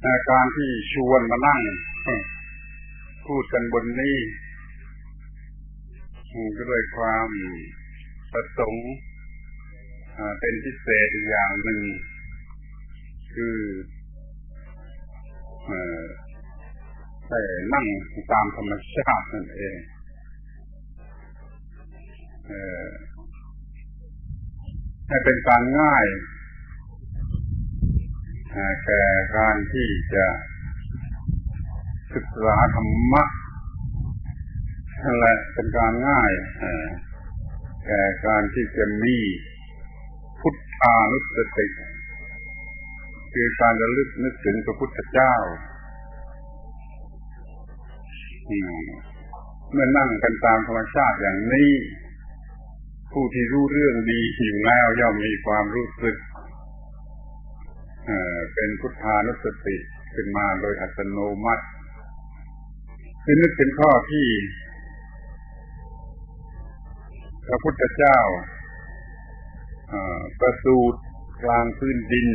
การที่ชวนมานั่งพูดกันบนนี้ก็ด้วยความประสงค์เป็นพิเศษอีกอย่างหนึ่งคือได้นั่งตามธรรมชาตินั่นเองให้เป็นการง่ายแก่การที่จะศึกษาธรรมะและเป็นการง่ายแก่การที่จะมีพุทธานุสติคือการระลึกนึกถึงพระพุทธเจ้าเมื่อนั่งกันตามธรรมชาติอย่างนี้ผู้ที่รู้เรื่องดีอยู่แล้วย่อมมีความรู้สึกเป็นพุทธานุสติขึ้นมาโดยอัตโนมัติคือนึกถึงข้อที่พระพุทธเจ้าประสูติกลางพื้นดิน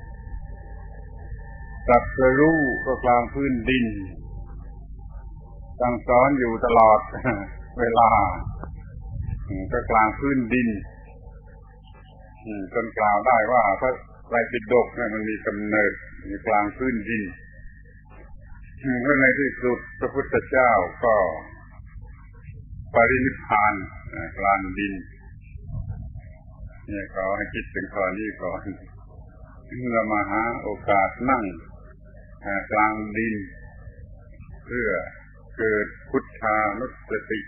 ตรัสรู้ก็กลางพื้นดินสั่งสอนอยู่ตลอดเวลาก็กลางพื้นดินจนกล่าวได้ว่าพระไตรปิฎกเนี่ยมันมีกำเนิดอยู่กลางพื้นดินและในที่สุดพระพุทธเจ้าก็ปรินิพพานกลางดินเนี่ยขอให้คิดถึงข้อนี้ก่อนเมื่อมาหาโอกาสนั่งกลางดินเพื่อเกิดพุทธานุสติ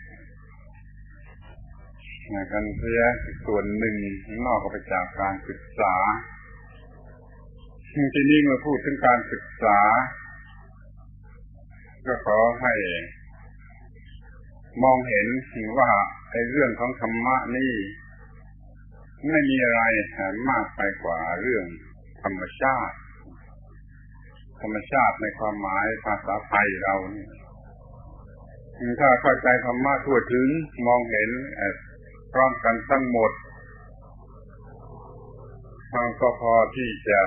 กันเสียส่วนหนึ่งนอกไปจากการศึกษาทีนี้เมื่อพูดถึงการศึกษาก็ขอให้มองเห็นว่าในเรื่องของธรรมะนี่ไม่มีอะไรมากไปกว่าเรื่องธรรมชาติในความหมายภาษาไทยเราเนี่ยถ้าเข้าใจธรรมะทั่วถึงมองเห็นพร้อมกันทั้งหมดก็พอที่จะ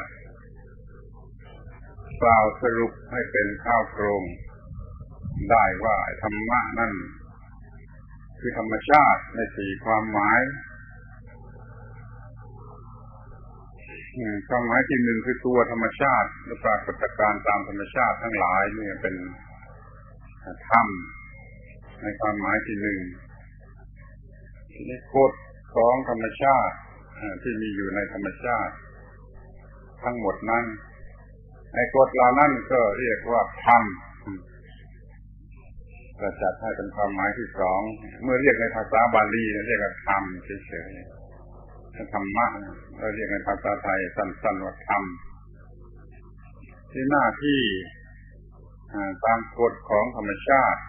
กล่าวสรุปให้เป็นข้าวโครงได้ว่าธรรมะนั่นคือธรรมชาติในสี่ความหมายความหมายที่หนึ่งคือตัวธรรมชาติและปรากฏการณ์ตามธรรมชาติทั้งหลายนี่เป็นธรรมในความหมายที่หนึ่งทีนี้กฎของธรรมชาติที่มีอยู่ในธรรมชาติทั้งหมดนั้นในกฎเหล่านั้นก็เรียกว่าธรรมก็จัดให้เป็นความหมายที่สองเมื่อเรียกในภาษาบาลีเรียกว่าธรรมเฉยๆธรรมะเราเรียกในภาษาไทยสั้นๆว่าธรรมที่หน้าที่ตามกฎของธรรมชาติ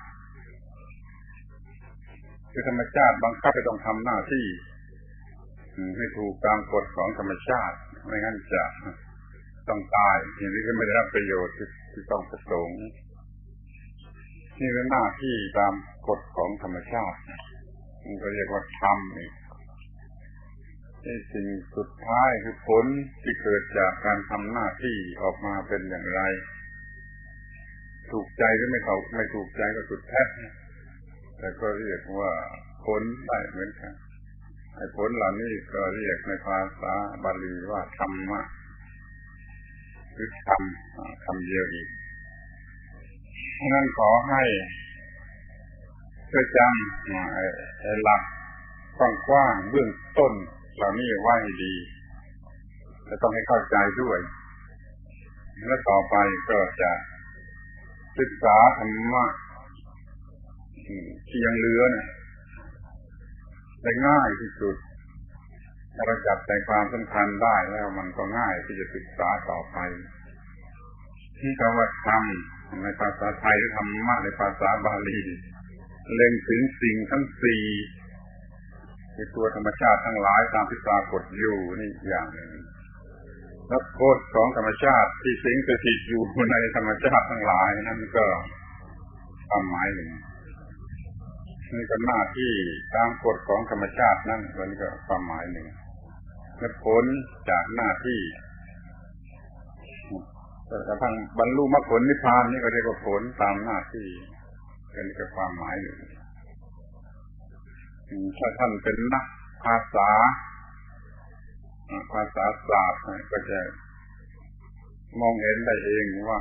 คือธรรมชาติบังคับให้ต้องทำหน้าที่ให้ถูกตามกฎของธรรมชาติไม่งั้นจะต้องตายอย่างนี้ก็ไม่ได้รับประโยชน์ที่ต้องประสงค์นี่เป็นหน้าที่ตามกฎของธรรมชาติมันก็เรียกว่าธรรมอีกสิ่งสุดท้ายคือผลที่เกิดจากการทำหน้าที่ออกมาเป็นอย่างไรถูกใจหรือไม่ถูกใจก็สุดแท้แต่ก็เรียกว่าผลได้เหมือนกันไอ้ผลเหล่านี้ก็เรียกในภาษาบาลีว่าธรรมะหรือธรรมคำเดียวอีกฉะนั้นขอให้ช่วยจำไอ้หลักกว้างๆเบื้องต้นเหล่านี้ไว้ให้ดีและต้องให้เข้าใจด้วยและต่อไปก็จะศึกษาธรรมะที่ยังเหลือเนี่ยได้ง่ายที่สุดถ้าเราจับใจความสำคัญได้แล้วมันก็ง่ายที่จะศึกษาต่อไปที่คำว่าธรรมในภาษาไทยหรือธรรมะในภาษาบาลีเล็งถึงสิ่งทั้งสี่คือตัวธรรมชาติทั้งหลายตามที่ปรากฏอยู่นี่อย่างหนึ่งแล้วกฎของธรรมชาติที่สิงสถิตอยู่ในธรรมชาติทั้งหลายนั่นก็ความหมายหนึ่งนี่ก็หน้าที่ตามกฎของธรรมชาตินั่นก็ความหมายหนึ่งและผลจากหน้าที่กระทั่งบรรลุมรรคผลนิพพานนี่ก็เรียกว่าผลตามหน้าที่เป็นกับความหมายอยู่ถ้าท่านเป็นนักภาษาศาสตร์ก็จะมองเห็นได้เองว่า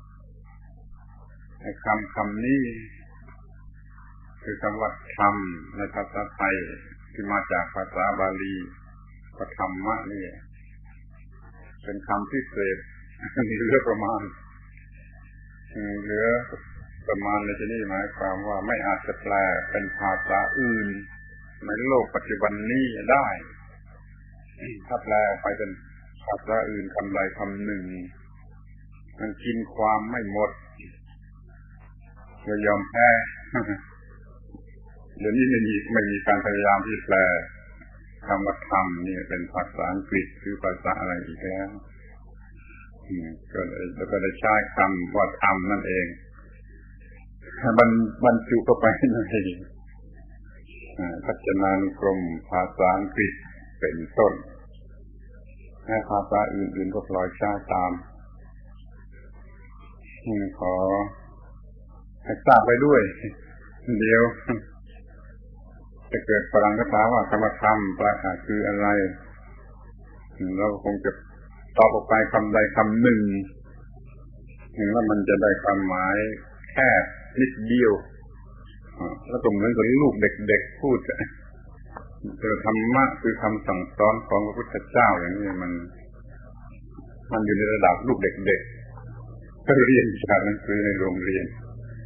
คำนี้คือคำว่าธรรมในภาษาไทยที่มาจากภาษาบาลีว่าธรรมะนี่เป็นคำพิเศษเหลือประมาณในที่นี้หมายความว่าไม่อาจจะแปลเป็นภาษาอื่นในโลกปัจจุบันนี้ได้ถ้าแปลไปเป็นภาษาอื่นคำใดคำหนึ่งมันกินความไม่หมดจะยอมแพ้เดี๋ยวนี้ไม่มีการพยายามที่แปลคำว่าธรรมนี่เป็นภาษาอังกฤษหรือภาษาอะไรอีกแล้วก็ได้ใช้คำว่าธรรมนั่นเองบรรจุเข้าไปในพจนานุกรมภาษาอังกฤษเป็นต้นและภาษาอื่นๆก็ปล่อยใช้ตามขอให้ทราบไปด้วยเดี๋ยวจะเกิดฝรั่งก็ถามว่าคำว่าธรรมคืออะไรเราคงจะตอบออกไปคำใดคำหนึ่งแล้วมันจะได้ความหมายแค่นิดเดียวแล้วก็เหมือนกับลูกเด็กๆพูดธรรมะคือคำสั่งสอนของพระพุทธเจ้าอย่างนี้มันอยู่ในระดับลูกเด็กๆก็เรียนจากหนังสือในโรงเรียน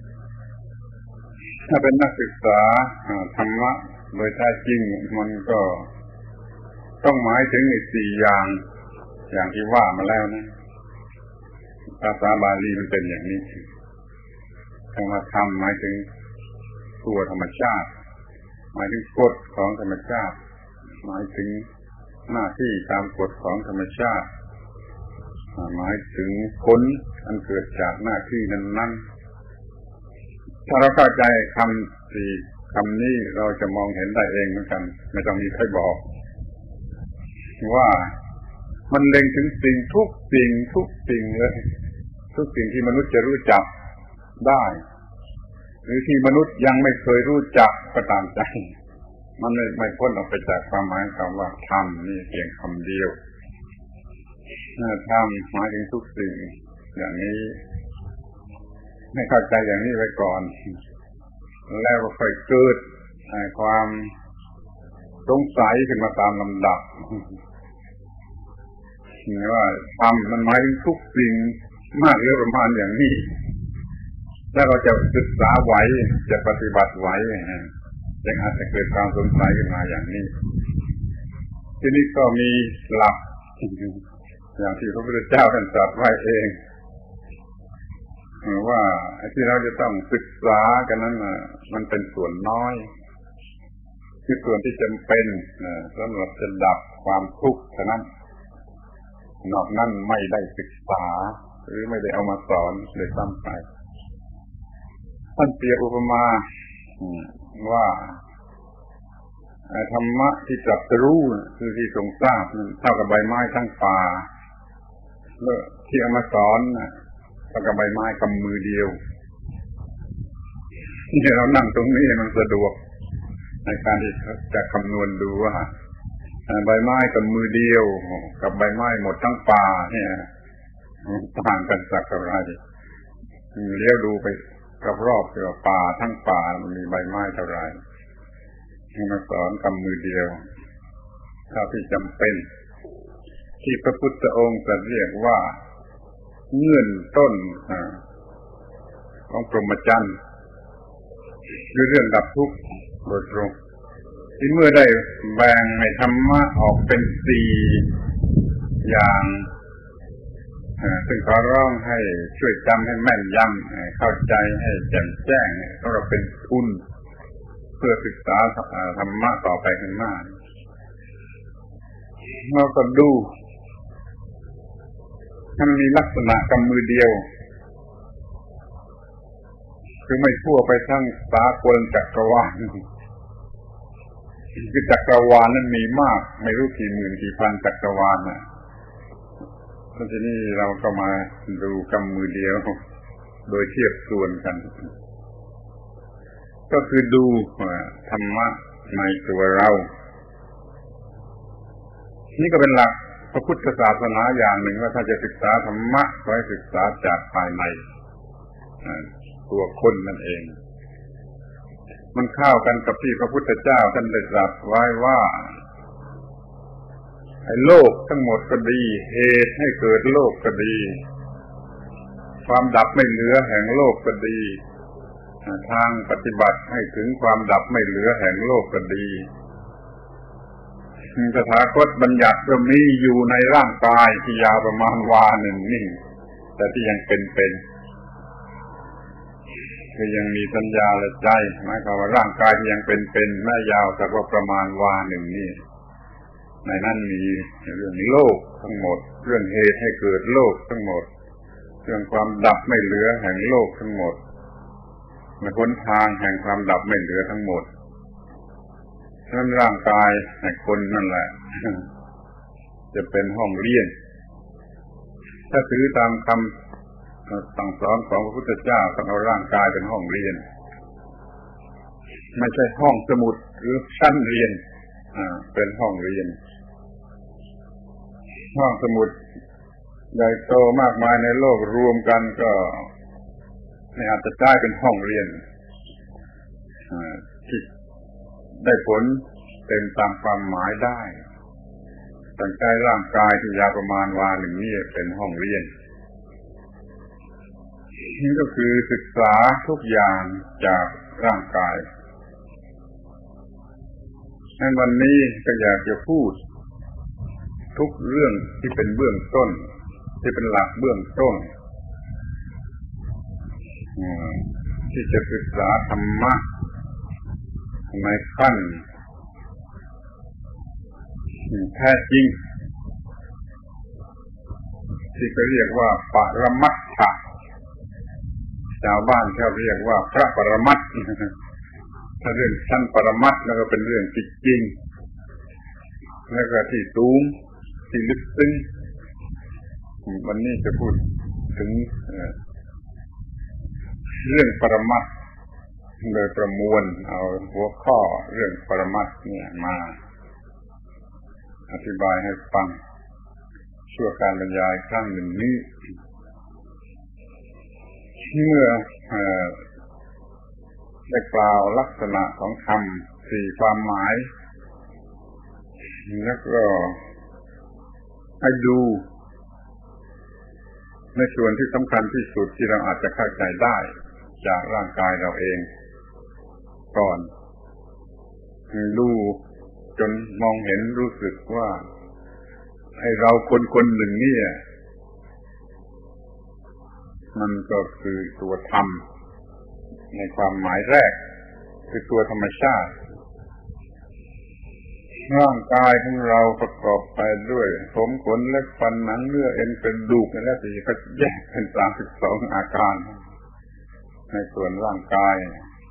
ถ้าเป็นนักศึกษาธรรมะโดยแท้จริงมันก็ต้องหมายถึงสี่อย่างที่ว่ามาแล้วนะภาษาบาลีมันเป็นอย่างนี้คำว่าธรรมหมายถึงตัวธรรมชาติหมายถึงกฎของธรรมชาติหมายถึงหน้าที่ตามกฎของธรรมชาติหมายถึงผลอันเกิดจากหน้าที่นั้นๆถ้าเราเข้าใจคำนี้เราจะมองเห็นได้เองเหมือนกันไม่ต้องมีใครบอกว่ามันเล็งถึงสิ่งทุกสิ่งเลยทุกสิ่งที่มนุษย์จะรู้จักได้หรือที่มนุษย์ยังไม่เคยรู้จักก็ตามใจมันไม่พ้นออกไปจากความหมายคำว่าธรรมนี่เพียงคำเดียวธรรมหมายถึงทุกสิ่งอย่างนี้ให้เข้าใจอย่างนี้ไว้ก่อนแล้วก็ค่อยเกิดความสงสัยขึ้นมาตามลำดับว่าธรรมมันหมายถึงทุกสิ่งมากหรือประมาณอย่างนี้ถ้าเราจะศึกษาไหวจะปฏิบัติไหวจึงอาจจะเกิดความสงสัยขึ้นมาอย่างนี้ทีนี้ก็มีหลักอย่างที่พระพุทธเจ้าท่านตรัสไว้เองว่าที่เราจะต้องศึกษากันนั้นมันเป็นส่วนน้อยคือส่วนที่จำเป็นสำหรับจะดับความทุกข์เท่านั้นนอกนั้นไม่ได้ศึกษาหรือไม่ได้เอามาสอนเลยซ้ำไปท่านเปรียบอุปมาว่าธรรมะที่ตรัสรู้คือที่ทรงทราบเท่ากับใบไม้ทั้งป่าที่เอามาสอนเท่ากับใบไม้กำมือเดียวนี่เรานั่งตรงนี้มันสะดวกในการที่จะคำนวณดูว่าใบไม้กำมือเดียวกับใบไม้หมดทั้งป่าเนี่ยต่างกันสักเท่าไหร่เลี้ยวดูไปรอบๆว่าป่าทั้งป่ามันมีใบไม้เท่าไหร่มาสอนกำมือเดียวเท่าที่จำเป็นที่พระพุทธองค์จะเรียกว่าเงื่อนต้นของพรหมจรรย์คือเรื่องดับทุกข์โดยตรงที่เมื่อได้แบ่งในธรรมะออกเป็น4อย่างซึ่งขอร้องให้ช่วยจำให้แม่นยำเข้าใจให้แจ่มแจ้งเพราะเราเป็นทุนเพื่อศึกษาธรรมะต่อไปข้างหน้าเราก็ดูมันมีลักษณะกำมือเดียวคือไม่ทั่วไปทั้งสากลจักรวาลคือจักรวาลนั้นมีมากไม่รู้กี่หมื่นกี่พันจักรวาลแล้วทีนี้เราก็มาดูกำมือเดียวโดยเทียบส่วนกันก็คือดูธรรมะในตัวเรานี่ก็เป็นหลักพระพุทธศาสนาอย่างหนึ่งว่าถ้าจะศึกษาธรรมะก็ให้ศึกษาจากภายในตัวคนนั่นเองมันเข้ากันกับที่พระพุทธเจ้าท่านได้ตรัสไว้ว่าให้โลกทั้งหมดก็ดีเหตุให้เกิดโลกก็ดีความดับไม่เหลือแห่งโลกก็ดีทางปฏิบัติให้ถึงความดับไม่เหลือแห่งโลกก็ดีตถาคตบัญญัติก็มีอยู่ในร่างกายที่ยาวประมาณวาหนึ่งนี่แต่ที่ยังเป็นคือยังมีสัญญาและใจหมายความว่าร่างกายที่ยังเป็นแม้ยาวสักว่าประมาณวาหนึ่งนี่ในนั้นมีเรื่องโลกทั้งหมดเรื่องเหตุให้เกิดโลกทั้งหมดเรื่องความดับไม่เหลือแห่งโลกทั้งหมดและหนทางแห่งความดับไม่เหลือทั้งหมดนั่นร่างกายในคนนั่นแหละจะเป็นห้องเรียนถ้าถือตามคำสั่งสอนของพระพุทธเจ้าต้องเอาร่างกายเป็นห้องเรียนไม่ใช่ห้องสมุดหรือชั้นเรียนเป็นห้องเรียนห้องสมุดใหญ่โตมากมายในโลกรวมกันก็ไม่อาจจะได้เป็นห้องเรียนที่ได้ผลเต็มตามความหมายได้ตั้งใจร่างกายที่ยาวประมาณวาหนึ่งนี่เป็นห้องเรียนนี่ก็คือศึกษาทุกอย่างจากร่างกายในวันนี้ก็อยากจะพูดทุกเรื่องที่เป็นเบื้องต้นที่เป็นหลักเบื้องต้นที่จะศึกษาธรรมะในขั้นแท้จริงที่เขาเรียกว่าปรมัตถะชาวบ้านเขาเรียกว่าพระปรมัตถ์ถ้าเรื่องชั้นปรมัตถ์แล้วก็เป็นเรื่องจริงแล้วก็ที่สูงที่ลึกซึ้งวันนี้จะพูดถึงเรื่องปรมัตถ์โดยประมวลเอาหัวข้อเรื่องปรมัตถ์เนี่ยมาอธิบายให้ฟังชั่วการบรรยายครั้งหนึ่งนี้เมื่อได้กล่าวลักษณะของคำสี่ความหมายแล้วก็ให้ดูในส่วนที่สำคัญที่สุดที่เราอาจจะเข้าใจได้จากร่างกายเราเองก่อนดูจนมองเห็นรู้สึกว่าให้เราคนหนึ่งนี่มันก็คือตัวธรรมในความหมายแรกคือตัวธรรมชาติร่างกายของเราประกอบไปด้วยผมขนเล็บฟันหนังเนื้อเอ็นกระดูกและที่เขาแยกเป็น32อาการในส่วนร่างกาย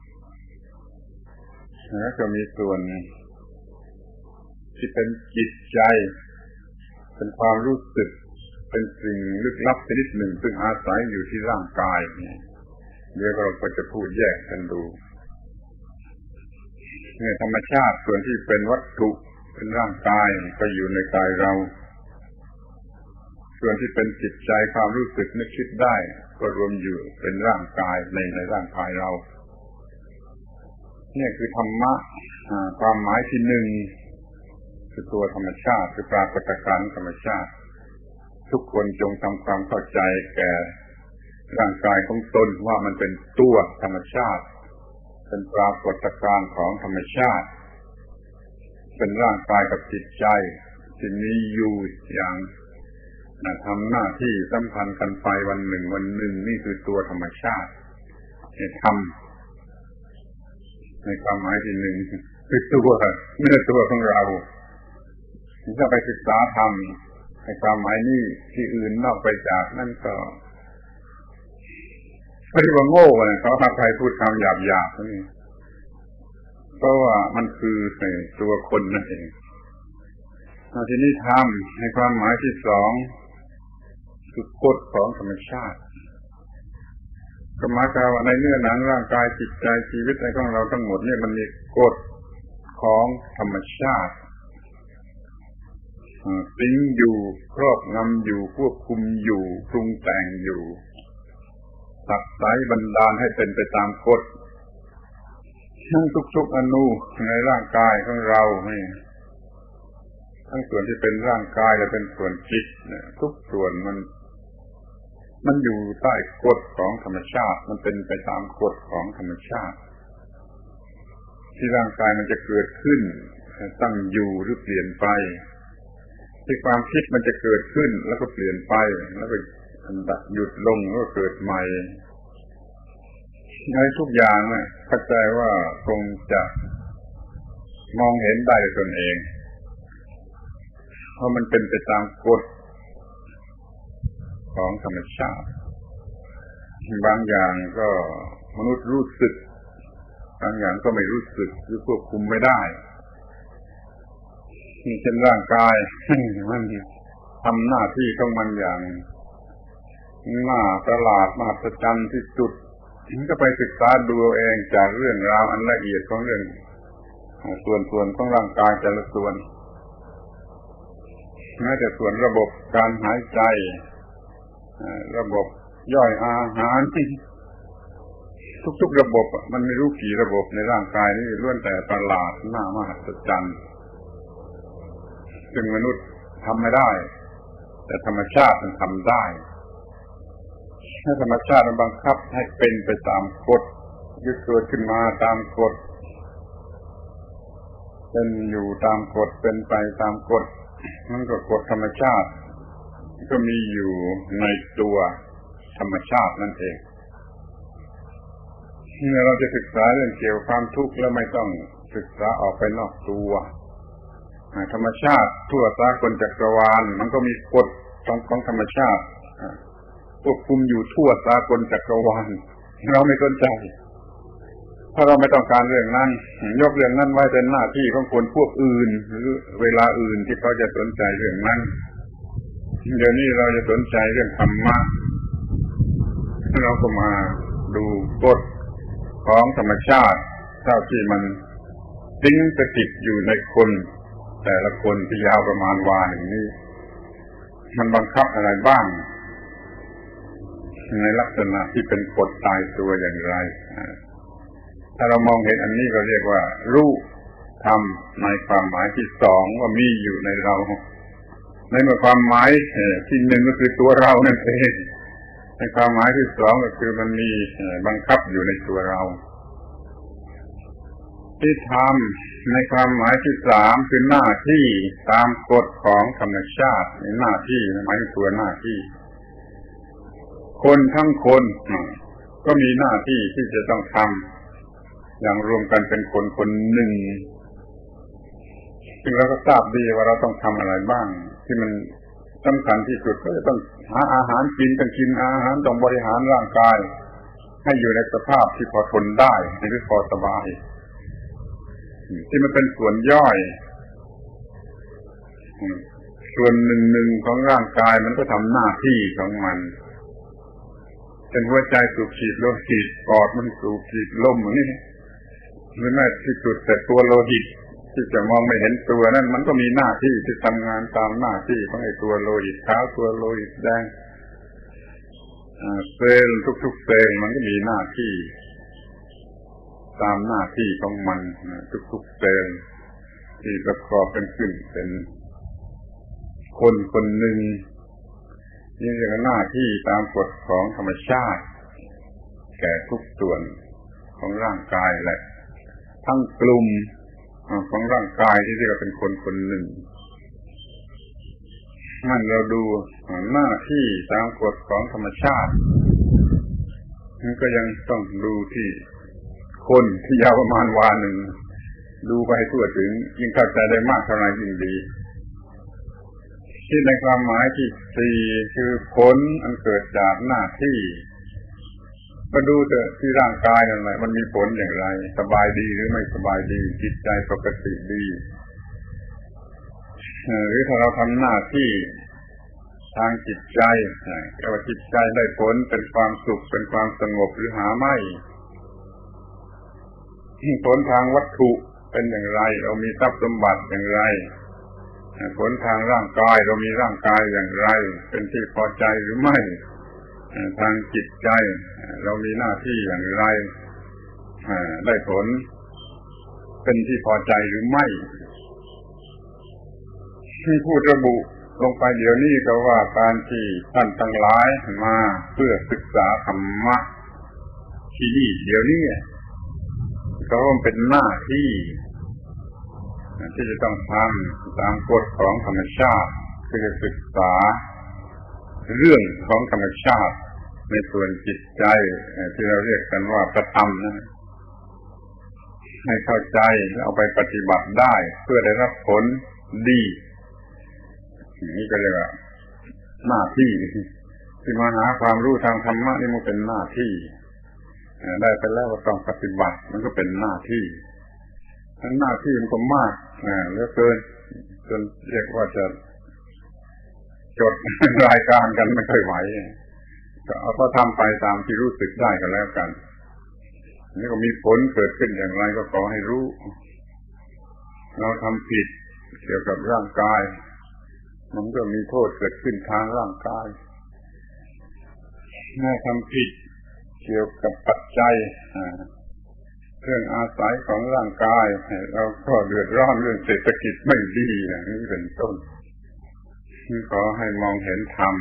แล้วก็มีส่วนที่เป็นจิตใจเป็นความรู้สึกเป็นสิ่งลึกลับชนิดหนึ่งซึ่งอาศัยอยู่ที่ร่างกายเดี๋ยวเราก็จะพูดแยกกันดูเนี่ยธรรมชาติส่วนที่เป็นวัตถุเป็นร่างกายก็อยู่ในกายเราส่วนที่เป็นจิตใจความรู้สึกนึกคิดได้ก็รวมอยู่เป็นร่างกายในร่างกายเราเนี่ยคือธรรมะความหมายที่หนึ่งคือตัวธรรมชาติคือปรากฏการณ์ธรรมชาติทุกคนจงทำความเข้าใจแก่ร่างกายของตนว่ามันเป็นตัวธรรมชาติเป็นปรากฏการณ์ของธรรมชาติเป็นร่างกายกับจิตใจที่มีอยู่อย่างทำหน้าที่สัมพันธ์กันไปวันหนึ่งนี่คือตัวธรรมชาติธรรมในความหมายที่หนึ่งคือตัวเนื้อตัวของเราถ้าไปศึกษาธรรมในความหมายนี้ที่อื่นนอกไปจากนั่นก็ไม่ได้ว่าโง่เลยเขาใครพูดคำหยาบๆนี่เพราะว่ามันคือตัวคนนั่นเองทีนี้ธรรมในความหมายที่สองคือกฎของธรรมชาติก็หมายความว่าในเนื้อหนังร่างกายจิตใจชีวิตอะไรของเราทั้งหมดเนี่ยมันมีกฎของธรรมชาติสิงอยู่ครอบงำอยู่ควบคุมอยู่ปรุงแต่งอยู่ตักไสบันดาลให้เป็นไปตามกฎทั้งทุกๆอนูในร่างกายของเรานี่ทั้งส่วนที่เป็นร่างกายและเป็นส่วนจิตเนี่ยทุกส่วนมันอยู่ใต้กฎของธรรมชาติมันเป็นไปตามกฎของธรรมชาติที่ร่างกายมันจะเกิดขึ้นตั้งอยู่หรือเปลี่ยนไปที่ความคิดมันจะเกิดขึ้นแล้วก็เปลี่ยนไปแล้วก็หยุดลงแล้วก็เกิดใหม่ในทุกอย่างเนี่ยเข้าใจว่าคงจะมองเห็นได้ด้วยตนเองเพราะมันเป็นไปตามกฎของธรรมชาติบางอย่างก็มนุษย์รู้สึกบางอย่างก็ไม่รู้สึกหรือควบคุมไม่ได้เช่นร่างกายมันทำหน้าที่ของมันอย่างน่าประหลาดมหัศจรรย์ที่สุดก็ไปศึกษาดูเองจากเรื่องราวอันละเอียดของเรื่องส่วนของร่างกายแต่ละส่วนแม้แต่ส่วนระบบการหายใจระบบย่อยอาหารทุกๆระบบมันไม่รู้กี่ระบบในร่างกายนี่ล้วนแต่ประหลาดน่ามหัศจรรย์ซึ่งมนุษย์ทำไม่ได้แต่ธรรมชาติมันทำได้ถ้าธรรมชาติมันบังคับให้เป็นไปตามกฎยึดเกิดขึ้นมาตามกฎเป็นอยู่ตามกฎเป็นไปตามกฎมันก็กฎธรรมชาติก็มีอยู่ในตัวธรรมชาตินั่นเองเมื่อเราจะศึกษาเรื่องเกี่ยวกับความทุกข์แล้วไม่ต้องศึกษาออกไปนอกตัวธรรมชาติทั่วสากลจักรวาลมันก็มีกฎของธรรมชาติควบคุมอยู่ทั่วสากลจักรวาลเราไม่สนใจถ้าเราไม่ต้องการเรื่องนั้นยกเรื่องนั้นไว้เป็นหน้าที่ของคนพวกอื่นหรือเวลาอื่นที่เขาจะสนใจเรื่องนั้นเดี๋ยวนี้เราจะสนใจเรื่องธรรมะเราก็มาดูกฎของธรรมชาติเท่าที่มันสิงสถิตอยู่ในคนแต่ละคนที่ยาวประมาณวาหนึ่งนี้มันบังคับอะไรบ้างในลักษณะที่เป็นกฎตายตัวอย่างไรถ้าเรามองเห็นอันนี้ก็เรียกว่ารู้ธรรมในความหมายที่สองว่ามีอยู่ในเราในความหมายที่หนึ่งก็คือตัวเรานั่นเองในความหมายที่สองก็คือมันมีบังคับอยู่ในตัวเราที่ธรรมในความหมายที่สามคือหน้าที่ตามกฎของธรรมชาติในหน้าที่หมายถึงตัวหน้าที่คนทั้งคนก็มีหน้าที่ที่จะต้องทำอย่างรวมกันเป็นคนคนหนึ่งซึ่งเราก็ทราบดีว่าเราต้องทำอะไรบ้างที่มันสำคัญที่สุดก็จะต้องหาอาหารกินต้องกินอาหารต้องบริหารร่างกายให้อยู่ในสภาพที่พอทนได้หรือพอสบายที่มันเป็นส่วนย่อยส่วนหนึ่งของร่างกายมันก็ทำหน้าที่ของมันเป็นหัวใจสูบฉีดโลหิตปอดมันสูบฉีดลมนี่หรือแม้ที่สุดแต่ตัวโลหิตที่จะมองไม่เห็นตัวนั่นมันก็มีหน้าที่ที่ทำงานตามหน้าที่ของไอ้ตัวโลหิตขาวตัวโลหิตแดงเซลล์ทุกๆเซลล์มันก็มีหน้าที่ตามหน้าที่ของมันทุกๆเซลล์ที่ประกอบกันขึ้นเป็นคนคนหนึ่งนี่เรียกว่าหน้าที่ตามกฎของธรรมชาติแก่ทุกส่วนของร่างกายและทั้งกลุ่มของร่างกายที่เรียกว่าเป็นคนคนหนึ่งนั่นเราดูหน้าที่ตามกฎของธรรมชาติมันก็ยังต้องดูที่คนที่ยาวประมาณวาหนึ่งดูไปให้ทั่วถึงยิ่งเข้าใจได้มากเท่าไหร่ยิ่งดีที่ในความหมายที่สี่คือผลอันเกิดจากหน้าที่มาดูเถอะที่ร่างกายนั่นแหละมันมีผลอย่างไรสบายดีหรือไม่สบายดีจิตใจปกติดีหรือถ้าเราทำหน้าที่ทางจิตใจแต่ว่าจิตใจได้ผลเป็นความสุขเป็นความสงบหรือหาไม่ผลทางวัตถุเป็นอย่างไรเรามีทรัพย์สมบัติอย่างไรผลทางร่างกายเรามีร่างกายอย่างไรเป็นที่พอใจหรือไม่ทางจิตใจเรามีหน้าที่อย่างไรได้ผลเป็นที่พอใจหรือไม่ที่พูดระบุลงไปเดี๋ยวนี้ก็ว่าการที่ท่านทั้งหลายมาเพื่อศึกษาธรรมะที่นี่เดี๋ยวนี้ก็เป็นหน้าที่ที่จะต้องทำตามกฎของธรรมชาติคือศึกษาเรื่องของธรรมชาติในส่วนจิตใจที่เราเรียกกันว่าพระธรรมนะให้เข้าใจและเอาไปปฏิบัติได้เพื่อได้รับผลดีนี่ก็เรียกว่าหน้าที่ที่มาหาความรู้ทางธรรมะนี่มันเป็นหน้าที่ได้ไปแล้วก็ต้องปฏิบัติมันก็เป็นหน้าที่ทั้งหน้าที่มันก็มากเหลือเกินจนเรียกว่าจะจดรายการกันไม่ค่อยไหวก็ทำไปตามที่รู้สึกได้กันแล้วกันนี่ก็มีผลเกิดขึ้นอย่างไรก็ขอให้รู้เราทำผิดเกี่ยวกับร่างกายมันก็มีโทษเกิดขึ้นทางร่างกายถ้าทำผิดเกี่ยวกับปัจจัยเครื่องอาศัยของร่างกายเราก็เดือดร้อนเรื่องเศรษฐกิจไม่ดีอย่างนี้เป็นต้นขอให้มองเห็นธรรม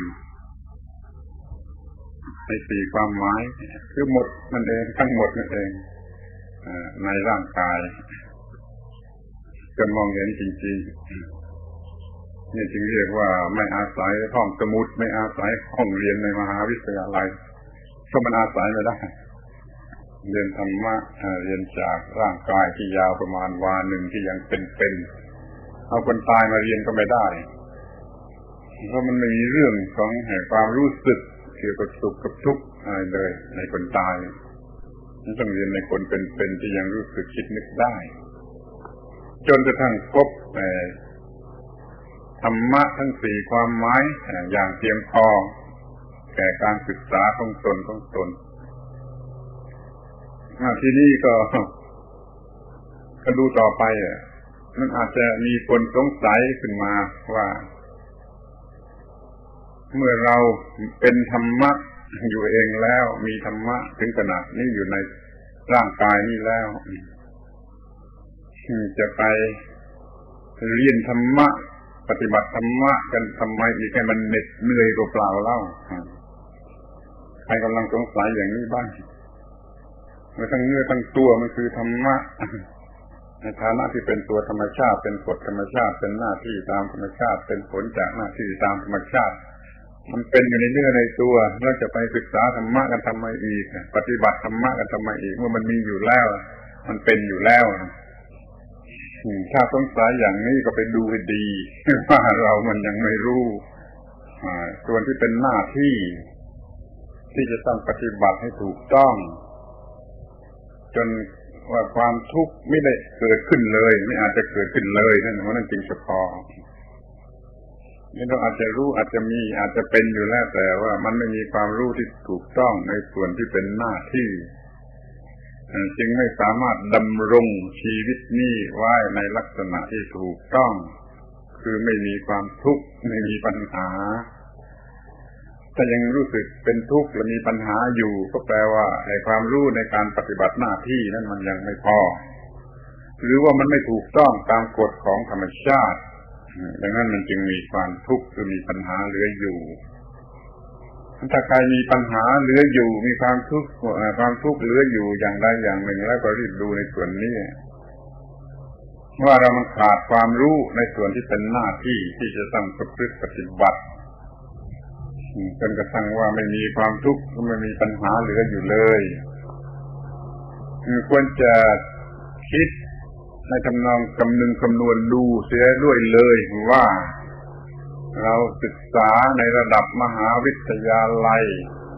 ในสี่ความหมายคือหมดมันเองทั้งหมดนั่นเองในร่างกายจนมองเห็นจริงๆนี่จึงเรียกว่าไม่อาศัยห้องสมุดไม่อาศัยห้องเรียนในมหาวิทยาลัยก็มันอาศัยไม่ได้เรียนธรรมะเรียนจากร่างกายที่ยาวประมาณวาหนึ่งที่ยังเป็นเอาคนตายมาเรียนก็ไม่ได้เพราะมันไม่มีเรื่องของความรู้สึกเกี่ยวกับสุขกับทุกข์อะไรเลยในคนตายมันต้องเรียนในคนเป็นที่ยังรู้สึกคิดนึกได้จนกระทั่งพบธรรมะทั้งสี่ความหมายอย่างเพียงพอแก่การศึกษาของตนที่นี่ก็ดูต่อไปมันอาจจะมีคนสงสัยขึ้นมาว่าเมื่อเราเป็นธรรมะอยู่เองแล้วมีธรรมะถึงขนาดนี้อยู่ในร่างกายนี้แล้วจะไปเรียนธรรมะปฏิบัติธรรมะกันทำไมอีกให้มันเหน็ดเหนื่อยเปล่าๆเล่าใครกำลังสงสัยอย่างนี้บ้างเมื่อทั้งเนื้อทั้งตัวมันคือธรรมะในฐานะที่เป็นตัวธรรมชาติเป็นกฎธรรมชาติเป็นหน้าที่ตามธรรมชาติเป็นผลจากหน้าที่ตามธรรมชาติมันเป็นอยู่ในเนื้อในตัวแล้วจะไปศึกษาธรรมะกันทำไมอีกปฏิบัติธรรมะกันทำไมอีกเมื่อมันมีอยู่แล้วมันเป็นอยู่แล้วถ้าสงสัยอย่างนี้ก็ไปดูให้ดีว่าเรามันยังไม่รู้ส่วนที่เป็นหน้าที่ที่จะต้องปฏิบัติให้ถูกต้องจนว่าความทุกข์ไม่ได้เกิดขึ้นเลยไม่อาจจะเกิดขึ้นเลยนั่นจริงเฉพาะนี่เราอาจจะรู้อาจจะมีอาจจะเป็นอยู่แล้วแต่ว่ามันไม่มีความรู้ที่ถูกต้องในส่วนที่เป็นหน้าที่จึงไม่สามารถดำรงชีวิตนี้ไว้ในลักษณะที่ถูกต้องคือไม่มีความทุกข์ไม่มีปัญหาถ้ายังรู้สึกเป็นทุกข์และมีปัญหาอยู่ก็แปลว่าในความรู้ในการปฏิบัติหน้าที่นั้นมันยังไม่พอหรือว่ามันไม่ถูกต้องตามกฎของธรรมชาติดังนั้นมันจึงมีความทุกข์คือมีปัญหาเหลืออยู่ถ้าใครมีปัญหาเหลืออยู่มีความทุกข์เหลืออยู่อย่างใดอย่างหนึ่งแล้วก็รีบดูในส่วนนี้ว่าเรามันขาดความรู้ในส่วนที่เป็นหน้าที่ที่จะต้องประพฤติปฏิบัติจนกระทั่งว่าไม่มีความทุกข์ไม่มีปัญหาเหลืออยู่เลยควรจะคิดในทำนองคำนึงคำนวณดูเสียด้วยเลยว่าเราศึกษาในระดับมหาวิทยาลัย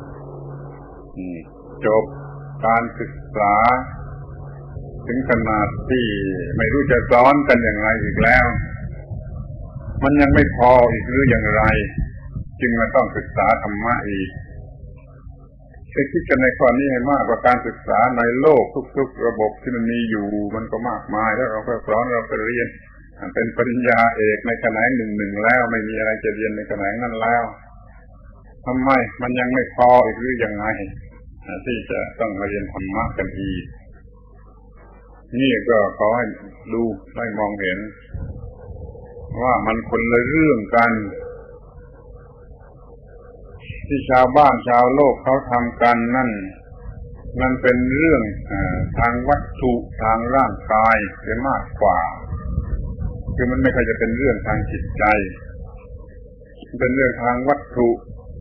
จบการศึกษาถึงขนาดที่ไม่รู้จะสอนกันอย่างไรอีกแล้วมันยังไม่พออีกหรืออย่างไรจึงมาต้องศึกษาธรรมะอีกให้คิดกันในข้อนี้ให้มากกว่าการศึกษาในโลกทุกๆระบบที่มันมีอยู่มันก็มากมายแล้วเราก็สอนเราไปเรียนเป็นปริญญาเอกในแขนงหนึ่งแล้วไม่มีอะไรจะเรียนในแขนงนั้นแล้วทำไมมันยังไม่พออีกหรือยังไงที่จะต้องมาเรียนธรรมะกันอีกนี่ก็ขอให้ดูให้มองเห็นว่ามันคนละเรื่องกันที่ชาวบ้านชาวโลกเขาทำกันนั่นมันเป็นเรื่องทางวัตถุทางร่างกายเสียมากกว่าคือมันไม่ค่อยจะเป็นเรื่องทางจิตใจเป็นเรื่องทางวัตถุ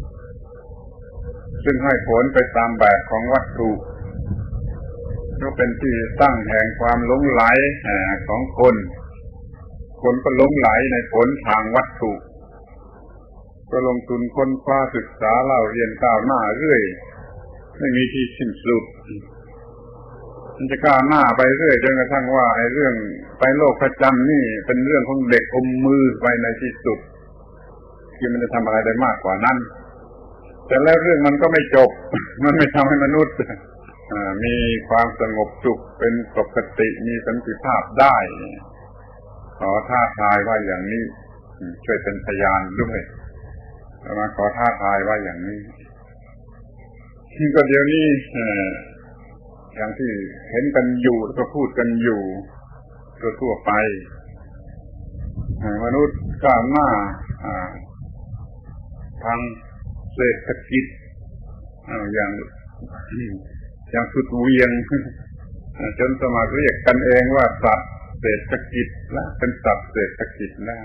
ซึ่งให้ผลไปตามแบบของวัตถุก็เป็นที่ตั้งแห่งความหลงไหลของคนก็หลงไหลในผลทางวัตถุก็ลงทุนค้นคว้าศึกษาเล่าเรียนก้าวหน้าเรื่อยไม่มีที่สิ้นสุดมันจะก้าวหน้าไปเรื่อยจนกระทั่งว่าไอ้เรื่องไปโลกประจำนี่เป็นเรื่องของเด็กอมมือไปในที่สุดที่มันจะทำอะไรได้มากกว่านั้นแต่แล้วเรื่องมันก็ไม่จบมันไม่ทำให้มนุษย์มีความสงบสุขเป็นปกติมีสันติภาพได้ขอท้าทายว่าอย่างนี้ช่วยเป็นพยานด้วยมาขอท้าทายว่าอย่างนี้ก็เดี๋ยวนี้อย่างที่เห็นกันอยู่แล้วก็พูดกันอยู่ทั่วไปมนุษย์ก้าวหน้าทางเศรษฐกิจอย่างสุดเวียงจนสมัครเรียกกันเองว่าสัตว์เศรษฐกิจและเป็นสัตว์เศรษฐกิจแล้ว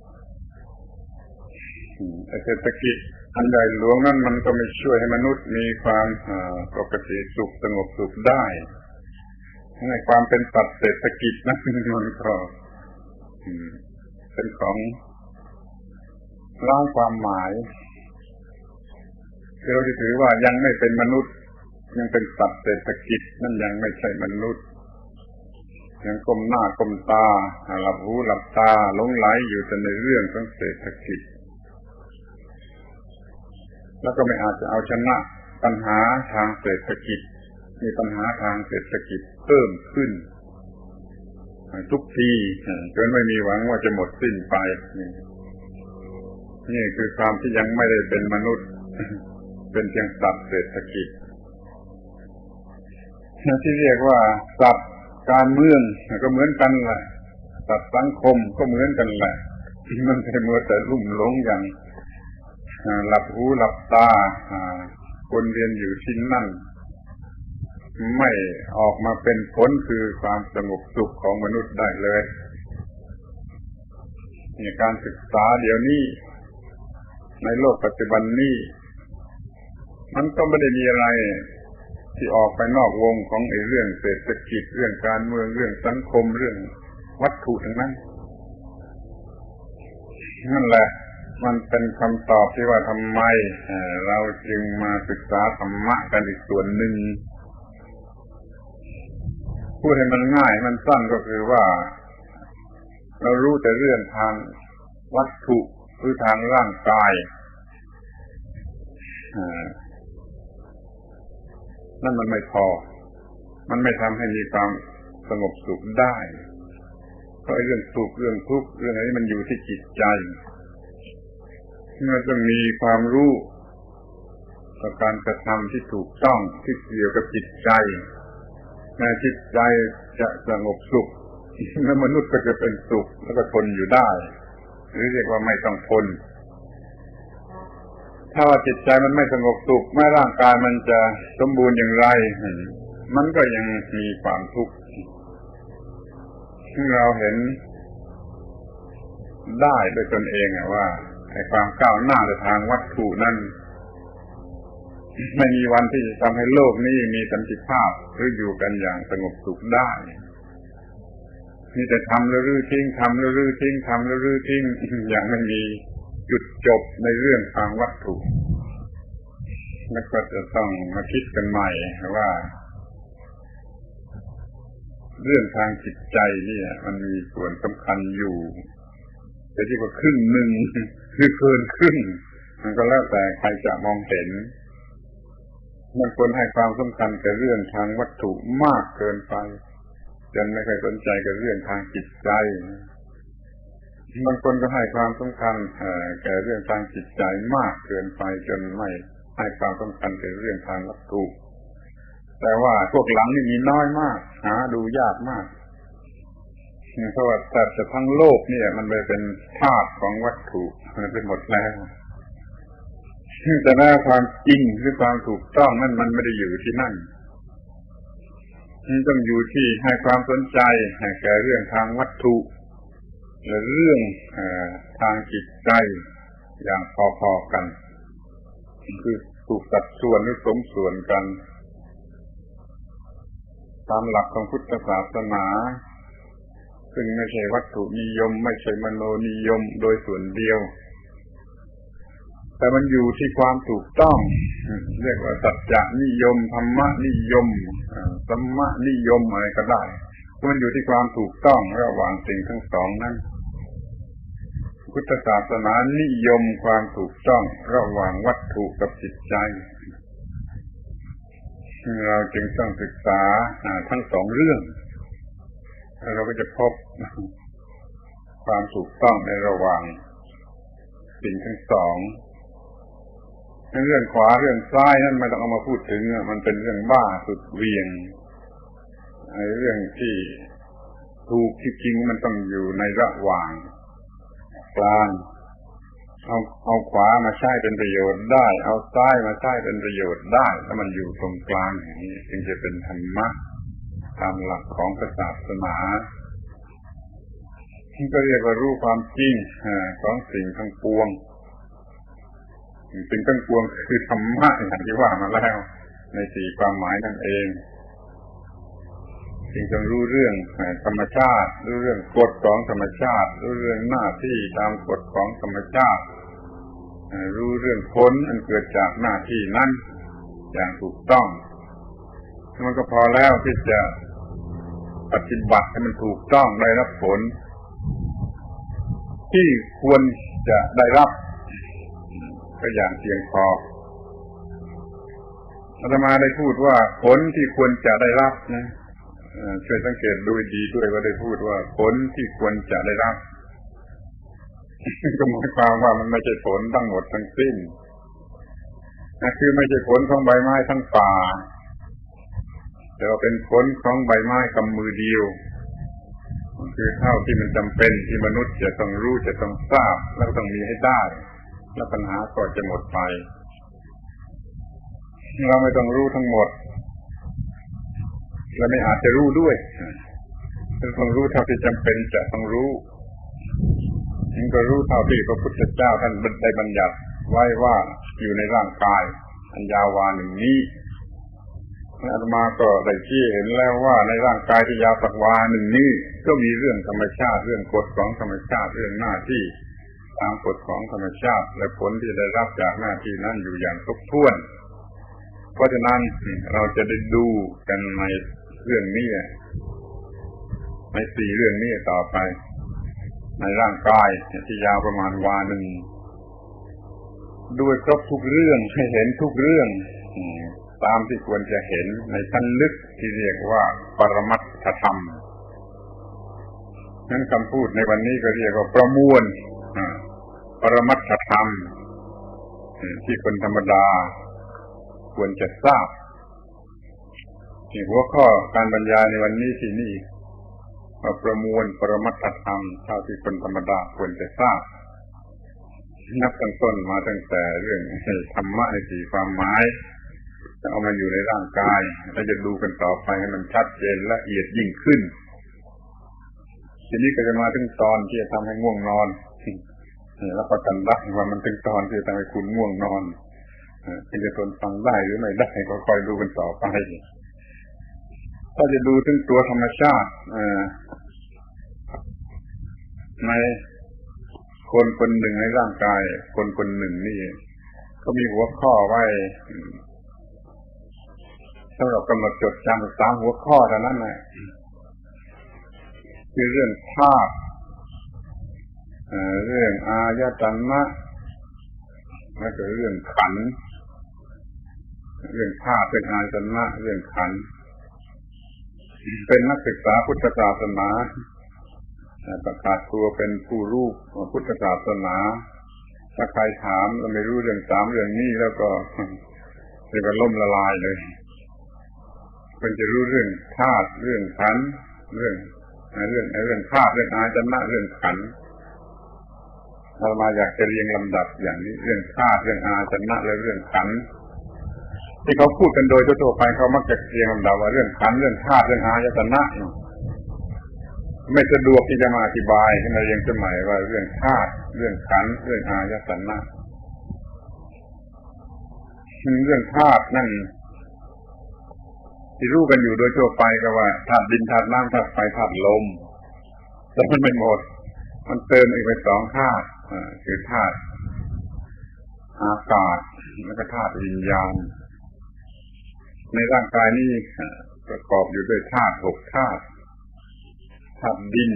เศรษฐกิจอันใหญ่หลวงนั้นมันก็ไม่ช่วยให้มนุษย์มีความปกติสุขสงบสุขได้ในความเป็นสัตว์เศรษฐกิจนั้นมันก็เป็นของไร้ความหมายเราจะถือว่ายังไม่เป็นมนุษย์ยังเป็นสัตว์เศรษฐกิจนั่นยังไม่ใช่มนุษย์ยังก้มหน้าก้มตาหลับหูหลับตาหลงไหลอยู่แต่ในเรื่องของเศรษฐกิจแล้วก็ไม่อาจจะเอาชนะปัญหาทางเศรษฐกิจมีปัญหาทางเศรษฐกิจเพิ่มขึ้นทุกทีจนไม่มีหวังว่าจะหมดสิ้นไปนี่คือความที่ยังไม่ได้เป็นมนุษย์เป็นเพียงสัตว์เศรษฐกิจที่เรียกว่าสัตว์การเมืองก็เหมือนกันแหละสัตว์สังคมก็เหมือนกันแหละมันไม่มัวแต่ลุ่มหลงอย่างหลับหูหลับตาคนเรียนอยู่ที่นั่นไม่ออกมาเป็นผลคือความสงบสุขของมนุษย์ได้เลยในการศึกษาเดี๋ยวนี้ในโลกปัจจุบันนี้มันก็ไม่ได้มีอะไรที่ออกไปนอกวงของเรื่องเศรษฐกิจเรื่องการเมืองเรื่องสังคมเรื่องวัตถุทั้งนั้นนั่นแหละมันเป็นคำตอบที่ว่าทำไมเราจึงมาศึกษาธรรมะกันอีกส่วนหนึ่งพูดให้มันง่ายมันสั้นก็คือว่าเรารู้แต่เรื่องทางวัตถุหรือทางร่างกายนั่นมันไม่พอมันไม่ทำให้มีความสงบสุขได้เพราะเรื่องสุขเรื่องทุกข์เรื่องอะไรมันอยู่ที่จิตใจเมื่อต้องมีความรู้กับการกระทำที่ถูกต้องที่เกี่ยวกับจิตใจแม้จิตใจจะสงบสุขแล้วมนุษย์ก็จะเป็นสุขแล้วก็ทนอยู่ได้หรือเรียกว่าไม่ต้องทนถ้าว่าจิตใจมันไม่สงบสุขแม้ร่างกายมันจะสมบูรณ์อย่างไรมันก็ยังมีความทุกข์เราเห็นได้ด้วยตนเองว่าไอ้ความก้าวหน้าในทางวัตถุนั้นไม่มีวันที่จะทำให้โลกนี้มีสันติภาพหรืออยู่กันอย่างสงบสุขได้มีแต่ทำแล้วรื้อทิ้งทำแล้วรื้อทิ้งทำแล้วรื้อทิ้งอย่างไม่มีจุดจบในเรื่องทางวัตถุแล้วก็จะต้องมาคิดกันใหม่ว่าเรื่องทางจิตใจนี่มันมีส่วนสำคัญอยู่แต่ที่ว่าครึ่งหนึ่งหรือเกินครึ่งมันก็แล้วแต่ใครจะมองเห็นบางคนให้ความสำคัญกับเรื่องทางวัตถุมากเกินไปจนไม่เคยสนใจกับเรื่องทางจิตใจบางคนก็ให้ความสำคัญแก่เรื่องทางจิตใจมากเกินไปจนไม่ให้ความสำคัญกับเรื่องทางวัตถุแต่ว่าพวกหลังนี่มีน้อยมากหาดูยากมากเพราะว่าแต่ทั้งโลกเนี่ยมันไปเป็นธาตุของวัตถุมันเป็นหมดแล้วแต่แม้ความจริงหรือความถูกต้องนั่นมันไม่ได้อยู่ที่นั่นมันต้องอยู่ที่ให้ความสนใจให้แก่เรื่องทางวัตถุหรือเรื่องทางจิตใจอย่างพอๆกันคือถูกสัดส่วนหรือสมส่วนกันตามหลักของพุทธศาสนาซึ่งไม่ใช่วัตถุนิยมไม่ใช่มโนนิยมโดยส่วนเดียวแต่มันอยู่ที่ความถูกต้องเรียกว่าสัจจนิยมธรรมนิยมสัมมานิยมอะไรก็ได้มันอยู่ที่ความถูกต้องระหว่างสิ่งทั้งสองนั้นพุทธศาสนานิยมความถูกต้องระหว่างวัตถุกับจิตใจเราจึงต้องศึกษาทั้งสองเรื่องเราก็จะพบความถูกต้องในระหว่างสิ่งทั้งสองเรื่องขวาเรื่องซ้ายนั่นไม่ต้องเอามาพูดถึงมันเป็นเรื่องบ้าสุดเวียงเรื่องที่ถูกที่จริงมันต้องอยู่ในระหว่างกลางเอาขวามาใช้เป็นประโยชน์ได้เอาซ้ายมาใช้เป็นประโยชน์ได้แล้วมันอยู่ตรงกลางอย่างนี้จึงจะเป็นธรรมะตามหลักของศาสนาที่ก็เรียกว่ารู้ความจริงของสิ่งทั้งปวงสิ่งทั้งปวงคือธรรมะอย่างที่ว่ามาแล้วในสี่ความหมายนั่นเองจึงต้องรู้เรื่องธรรมชาติรู้เรื่องกฎของธรรมชาติรู้เรื่องหน้าที่ตามกฎของธรรมชาติรู้เรื่องผลอันเกิดจากหน้าที่นั้นอย่างถูกต้องมันก็พอแล้วที่จะปฏิบัติให้มันถูกต้องได้รับผลที่ควรจะได้รับก็อย่างเพียงพออาตมาได้พูดว่าผลที่ควรจะได้รับนะช่วยสังเกตดูดีด้วยว่าได้พูดว่าผลที่ควรจะได้รับก็หมายความว่ามันไม่ใช่ผลทั้งหมดทั้งสิ้นคือไม่ใช่ผลของใบไม้ทั้งป่าแต่ว่าเป็นผลของใบไม้กำมือเดียวคือเท่าที่มันจำเป็นที่มนุษย์จะต้องรู้จะต้องทราบแล้วต้องมีให้ได้แล้วปัญหาก็จะหมดไปเราไม่ต้องรู้ทั้งหมดและไม่อาจจะรู้ด้วยต้องรู้เท่าที่จำเป็นจะต้องรู้ยิ่งก็รู้เท่าที่พระพุทธเจ้าท่านได้บัญญัติไว้ว่าอยู่ในร่างกายอันยาววาหนึ่งนี้อาตมาก็ได้ชี้เห็นแล้วว่าในร่างกายที่ยาวสักวาหนึ่งนี้ก็มีเรื่องธรรมชาติเรื่องกฎของธรรมชาติเรื่องหน้าที่ตามกฎของธรรมชาติและผลที่ได้รับจากหน้าที่นั้นอยู่อย่างครบถ้วนเพราะฉะนั้นเราจะได้ดูกันในเรื่องนี้ในสี่เรื่องนี้ต่อไปในร่างกายที่ยาวประมาณวาหนึ่งด้วยครบทุกเรื่องให้เห็นทุกเรื่องตามที่ควรจะเห็นในชั้นลึกที่เรียกว่าปรมัตถธรรมนั้นคำพูดในวันนี้ก็เรียกว่าประมวลปรมัตถธรรมที่คนธรรมดาควรจะทราบหัวข้อการบรรยายในวันนี้ที่นี่ประมวลปรมัตถธรรมเท่าที่คนธรรมดาควรจะทราบนับตั้งต้นมาตั้งแต่เรื่องธรรมะในสี่ความหมายจะเอามาอยู่ในร่างกายแล้วจะดูกันต่อไปให้มันชัดเจนละเอียดยิ่งขึ้นทีนี้ก็จะมาถึงตอนที่จะทำให้ง่วงนอนแล้วประกันได้ว่ามันถึงตอนที่จะทำให้คุณง่วงนอนจะทนฟังได้หรือไม่ได้ก็คอยดูกันต่อไปถ้าจะดูถึงตัวธรรมชาติในคนคนหนึ่งในร่างกายคนคนหนึ่งนี่ก็มีหัวข้อไว้สำหรับกำหนดจดจำ3หัวข้อเท่านั้นแหละคือเรื่องธาตุเรื่องอายตนะแล้วก็เรื่องขันธ์เรื่องธาตุเรื่องอายตนะเรื่องขันธ์เป็นนักศึกษาพุทธศาสนาประกาศตัวเป็นผู้รู้พุทธศาสนาถ้าใครถามเราไม่รู้เรื่อง3เรื่องนี้แล้วก็เรียกว่าล่มละลายเลยคนจะรู้เรื่องธาตุเรื่องขันธ์เรื่องธาตุเรื่องอายตนะเรื่องขันธ์เรามาอยากจะเรียงลำดับอย่างนี้เรื่องธาตุเรื่องอายตนะและเรื่องขันธ์ที่เขาพูดกันโดยทั่วไปเขามักจะเรียงลำดับว่าเรื่องขันธ์เรื่องธาตุเรื่องอายตนะไม่สะดวกที่จะมาอธิบายให้มาเรียงสมัยว่าเรื่องธาตุเรื่องขันธ์เรื่องอายตนะเรื่องธาตุนั่นที่รู้กันอยู่โดยทั่วไปก็ว่าธาตุดินธาตุน้ำธาตุไฟธาตุลมแต่มันไม่หมดมันเติมอีกไป2ธาตุคือธาตุอากาศแล้วก็ธาตุวิญญาณในร่างกายนี้ประกอบอยู่ด้วยธาตุ6ธาตุธาตุดิน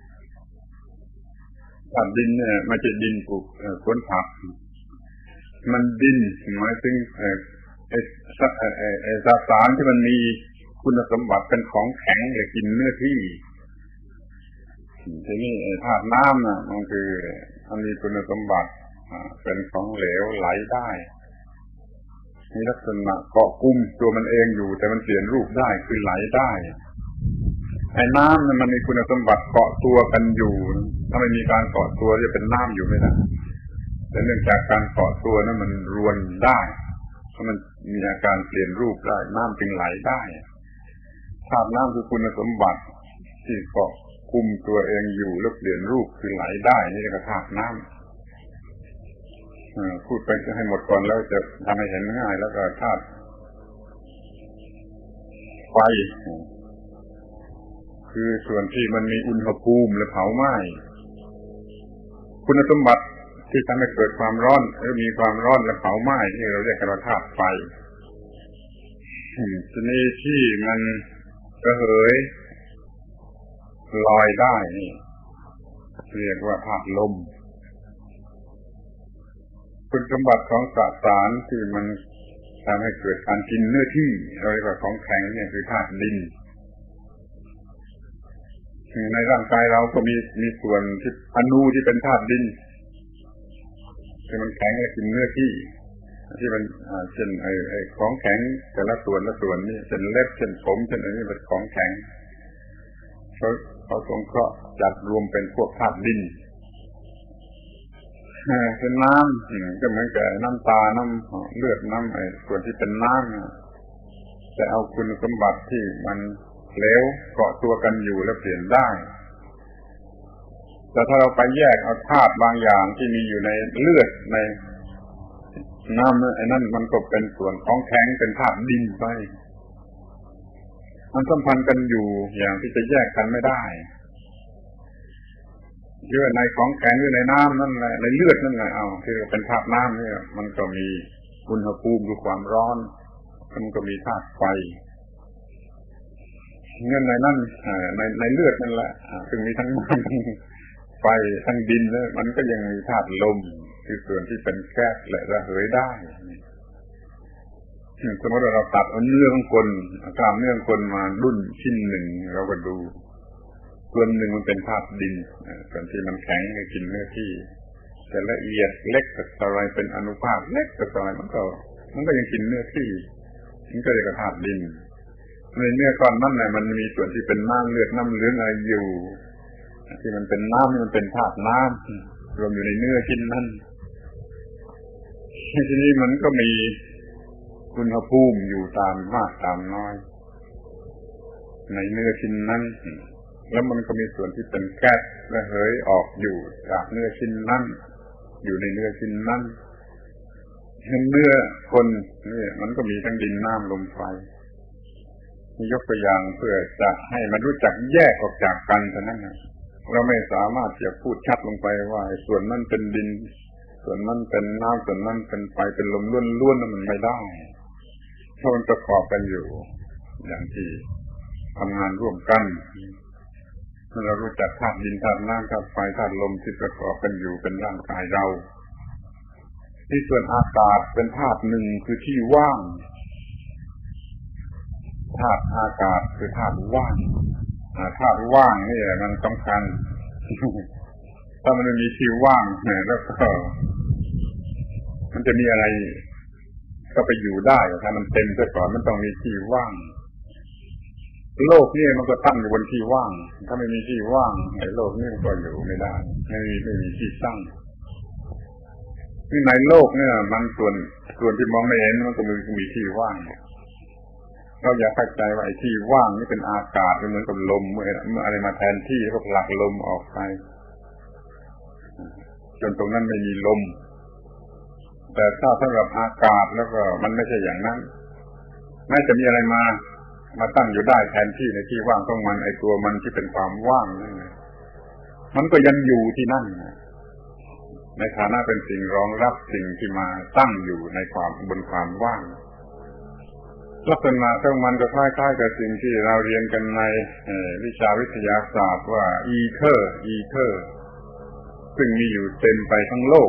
เนี่ยไม่ใช่ดินปลูกสวนผักมันดินหมายถึงสสารที่มันมีคุณสมบัติเป็นของแข็งและกินเนื้อที่ทีนี้ธาตุน้ำน่ะมันคือมันมีคุณสมบัติเป็นของเหลวไหลได้มีลักษณะเกาะกุมตัวมันเองอยู่แต่มันเปลี่ยนรูปได้คือไหลได้ไอ้น้ำมันมีคุณสมบัติเกาะตัวกันอยู่ถ้าไม่มีการเกาะตัวจะเป็นน้ำอยู่ไม่ได้แต่เนื่องจากการเกาะตัวนั้นมันรวนได้เพราะมันมีอาการเปลี่ยนรูปได้น้ำจึงไหลได้ธาตุน้ำคือคุณสมบัติที่เกาะกุมตัวเองอยู่แล้วเปลี่ยนรูปคือไหลได้นี่เรียกว่าธาตุน้ำพูดไปจะให้หมดก่อนแล้วจะทำให้เห็นง่ายแล้วก็ธาตุไฟคือส่วนที่มันมีอุณหภูมิและเผาไหม้คุณสมบัติที่ทำให้เกิดความร้อนหรือมีความร้อนและเผาไหม้ที่เราเรียกกันว่าธาตุไฟชนิดที่มันระเหยลอยได้นี่เรียกว่าธาตุลมคุณสมบัติของสสารที่มันทำให้เกิดการกินเนื้อที่เราเรียกว่าของแข็งเนี่ยคือธาตุดินในร่างกายเราก็มีส่วนที่อนูที่เป็นธาตุดินที่มันแข็งและกินเนื้อที่มันเช่นไอ้ของแข็งแต่ละส่วนนี่เช่นเล็บเช่นผมเช่นอันนี้เป็นของแข็งเขาสงเคราะห์จัดรวมเป็นพวกธาตุดินเป็นน้ำก็เหมือนกับน้ำตาน้ำเลือดน้ำไอ้ส่วนที่เป็นน้ำแต่เอาคุณสมบัติที่มันเหลวเกาะตัวกันอยู่แล้วเปลี่ยนได้แต่ถ้าเราไปแยกเอาธาตุบางอย่างที่มีอยู่ในเลือดในน้ำไอ้นั่นมันก็เป็นส่วนของแข็งเป็นธาตุดินไปมันสัมพันธ์กันอยู่อย่างที่จะแยกกันไม่ได้เยื่อในของแข็งหรือในน้ำนั่นแหละในเลือดนั่นแหละเอาที่เป็นธาตุน้ำเนี่ยมันก็มีอุณหภูมิคือความร้อนมันก็มีธาตุไฟเงื่อนในนั่นในเลือดนั่นแหละซึ่งมีทั้งน้ำทั้งไฟทั้งดินแล้วมันก็ยังมีธาตุลมคือส่วนที่เป็นแก๊สและระเหยได้สมมติว่าเราตัดเอาเนื้อของคนกล้ามเนื้อของคนมาดุ้นชิ้นหนึ่งเราก็ดูส่วนหนึ่งมันเป็นธาตุดินส่วนที่มันแข็งให้กินเนื้อที่แต่ละเอียดเล็กสักเท่าไรเป็นอนุภาคเล็กสักเท่าไรมันก็ยังกินเนื้อที่มันก็เรียกว่าธาตุดินในเนื้อก้อนนั้นน่ะมันมีส่วนที่เป็นน้ำเลือดน้ำเหลืองอะไรอยู่ที่มันเป็นน้ำนี่มันเป็นธาตุน้ำรวมอยู่ในเนื้อชิ้นนั้นทีนี้มันก็มีอุณหภูมิอยู่ตามมากตามน้อยในเนื้อชิ้นนั้นแล้วมันก็มีส่วนที่เป็นแก๊สระเหยออกอยู่จากเนื้อชิ้นนั้นอยู่ในเนื้อชิ้นนั้นเนื้อคนนี่มันก็มีทั้งดินน้ำลมไฟยกตัวอย่างเพื่อจะให้มันรู้จักแยกออกจากกันเท่านั้นเราไม่สามารถจะพูดชัดลงไปว่าส่วนนั้นเป็นดินส่วนนั้นเป็นน้ำส่วนนั้นเป็นไฟเป็นลมล้วนๆมันไม่ได้เพราะมันประกอบกันอยู่อย่างที่ทำงานร่วมกันเรารู้จักธาตุดินธาตุน้ำธาตุไฟธาตุลมที่ประกอบกันอยู่เป็นร่างกายเราที่ส่วนอากาศเป็นธาตุหนึ่งคือที่ว่างธาตุอากาศคือธาตุว่างธาตุว่างนี่มันสำคัญถ้ามันไม่มีที่ว่างแล้วก็มันจะมีอะไรก็ไปอยู่ได้ถ้ามันเต็มซะก่อนมันต้องมีที่ว่างโลกนี่มันก็ตั้งอยู่บนที่ว่างถ้าไม่มีที่ว่างในโลกนี่มันก็อยู่ไม่ได้ไม่มีที่ตั้งที่ในโลกเนี่ยมันส่วนที่มองไม่เห็นมันก็มีที่ว่างเราอย่าเข้าใจว่าไอ้ที่ว่างนี่เป็นอากาศเหมือนกับลมเมื่ออะไรมาแทนที่ก็ผลักลมออกไปจนตรงนั้นไม่มีลมแต่ถ้าสำหรับอากาศแล้วก็มันไม่ใช่อย่างนั้นแม้จะมีอะไรมาตั้งอยู่ได้แทนที่ในที่ว่างของมันไอ้ตัวมันที่เป็นความว่างนั่นมันก็ยังอยู่ที่นั่นในฐานะเป็นสิ่งรองรับสิ่งที่มาตั้งอยู่ในความบนความว่างลักษณะของมันก็คล้ายๆกับสิ่งที่เราเรียนกันในวิชาวิทยาศาสตร์ว่าอีเทอร์ซึ่งมีอยู่เต็มไปทั้งโลก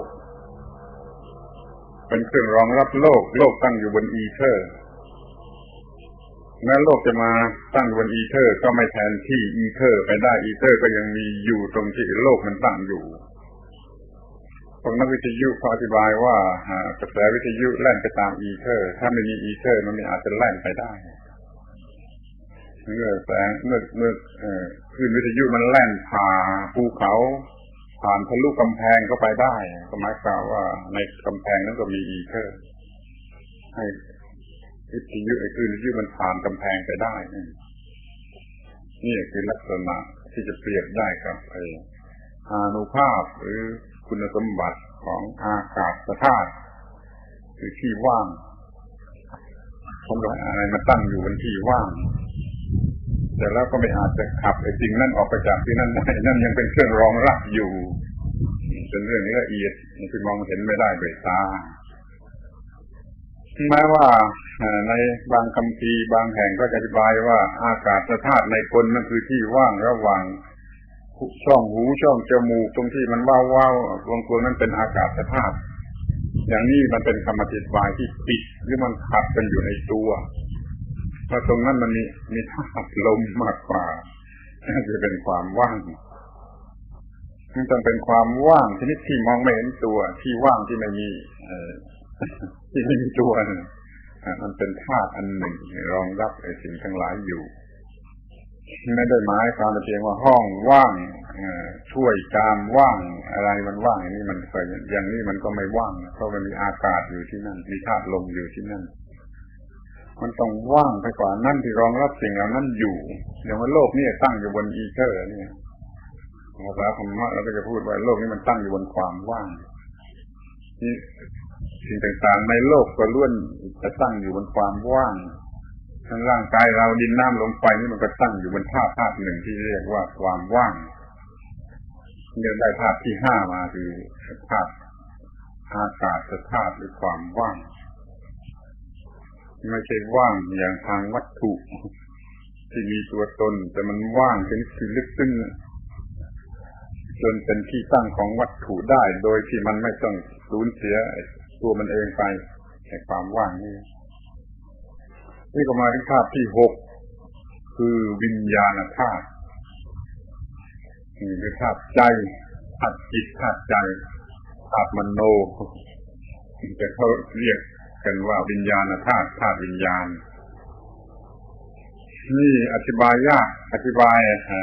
เป็นเครื่องรองรับโลกตั้งอยู่บนอีเทอร์แม้โลกจะมาตั้งบนอีเทอร์ก็ไม่แทนที่อีเทอร์ไปได้อีเทอร์ก็ยังมีอยู่ตรงที่โลกมันตั้งอยู่พวกนักวิทยุเขาอธิบายว่ากระแสวิทยุแล่นไปตามอีเทอร์ถ้าไม่มีอีเทอร์มันไม่อาจจะแล่นไปได้เมื่อแสงเมื่อคลื่นวิทยุมันแล่นผ่าภูเขาผ่านทะลุกำแพงเข้าไปได้ก็หมายความว่าในกำแพงนั้นก็มีอีเทอร์ให้วิทยุไอ้คลื่นวิทยุมันผ่านกำแพงไปได้นี่คือลักษณะที่จะเปรียบได้กับอานุภาพหรือคุณสมบัติของอากาศธาตุคือที่ว่างผมก็อะไรมาตั้งอยู่บนที่ว่างแต่แล้วก็ไม่อาจจะขับไอ้สิ่งนั้นออกไปจากที่นั่นได้นั่นยังเป็นเครื่องรองรับอยู่เป็นเรื่องนี้ละเอียดที่มองเห็นไม่ได้ด้วยตาแม้ว่าในบางคัมภีร์บางแห่งก็อธิบายว่าอากาศธาตุในคนนั่นคือที่ว่างระหว่างช่องหูช่องจมูกตรงที่มันว้าวๆวงๆนั้นเป็นอากาศธาตุอย่างนี้มันเป็นคำอธิบายที่ปิดหรือมันขัดกันอยู่ในตัวเพราะตรงนั้นมันมีธาตุลมมากกว่าจะเป็นความว่างมันต้องเป็นความว่างชนิดที่มองไม่เห็นตัวที่ว่างที่ไม่มีตัวมันเป็นธาตุอันหนึ่งรองรับไอ้สิ่งทั้งหลายอยู่ไม่ได้หมายความเพียงว่าห้องว่างช่วยกามว่างอะไรมันว่างอย่างนี้มันก็อย่างนี้มันก็ไม่ว่างเพราะมันมีอากาศอยู่ที่นั่นมีธาตุลมอยู่ที่นั่นมันต้องว่างไปกว่านั่นที่รองรับสิ่งเหล่านั้นอยู่อย่างว่าโลกนี้ตั้งอยู่บนอีเทอร์เนี่ยภาษาธรรมะเราก็จะพูดว่าโลกนี้มันตั้งอยู่บนความว่างนี่สิ่งต่างๆในโลกก็ล้วนจะตั้งอยู่บนความว่างทั้งร่างกายเราดินน้ำลมไฟนี่มันก็ตั้งอยู่บนธาตุหนึ่งที่เรียกว่าความว่างเนี่ยได้ธาตุที่ห้ามาคือธาตุอากาศธาตุหรือความว่างไม่ใช่ว่างอย่างทางวัตถุที่มีตัวตนแต่มันว่างเป็นสิ่งลึกซึ้งจนเป็นที่ตั้งของวัตถุได้โดยที่มันไม่ต้องสูญเสียตัวมันเองไปในความว่างนี่ก็มาถึงธาตุที่หกคือวิญญาณธาตุนี่คือธาตุใจธาตุจิตธาตุใจธาตุมโนแต่เขาเรียกกันว่าวิญญาณธาตุธาตุวิญญาณนี่อธิบายยากอธิบาย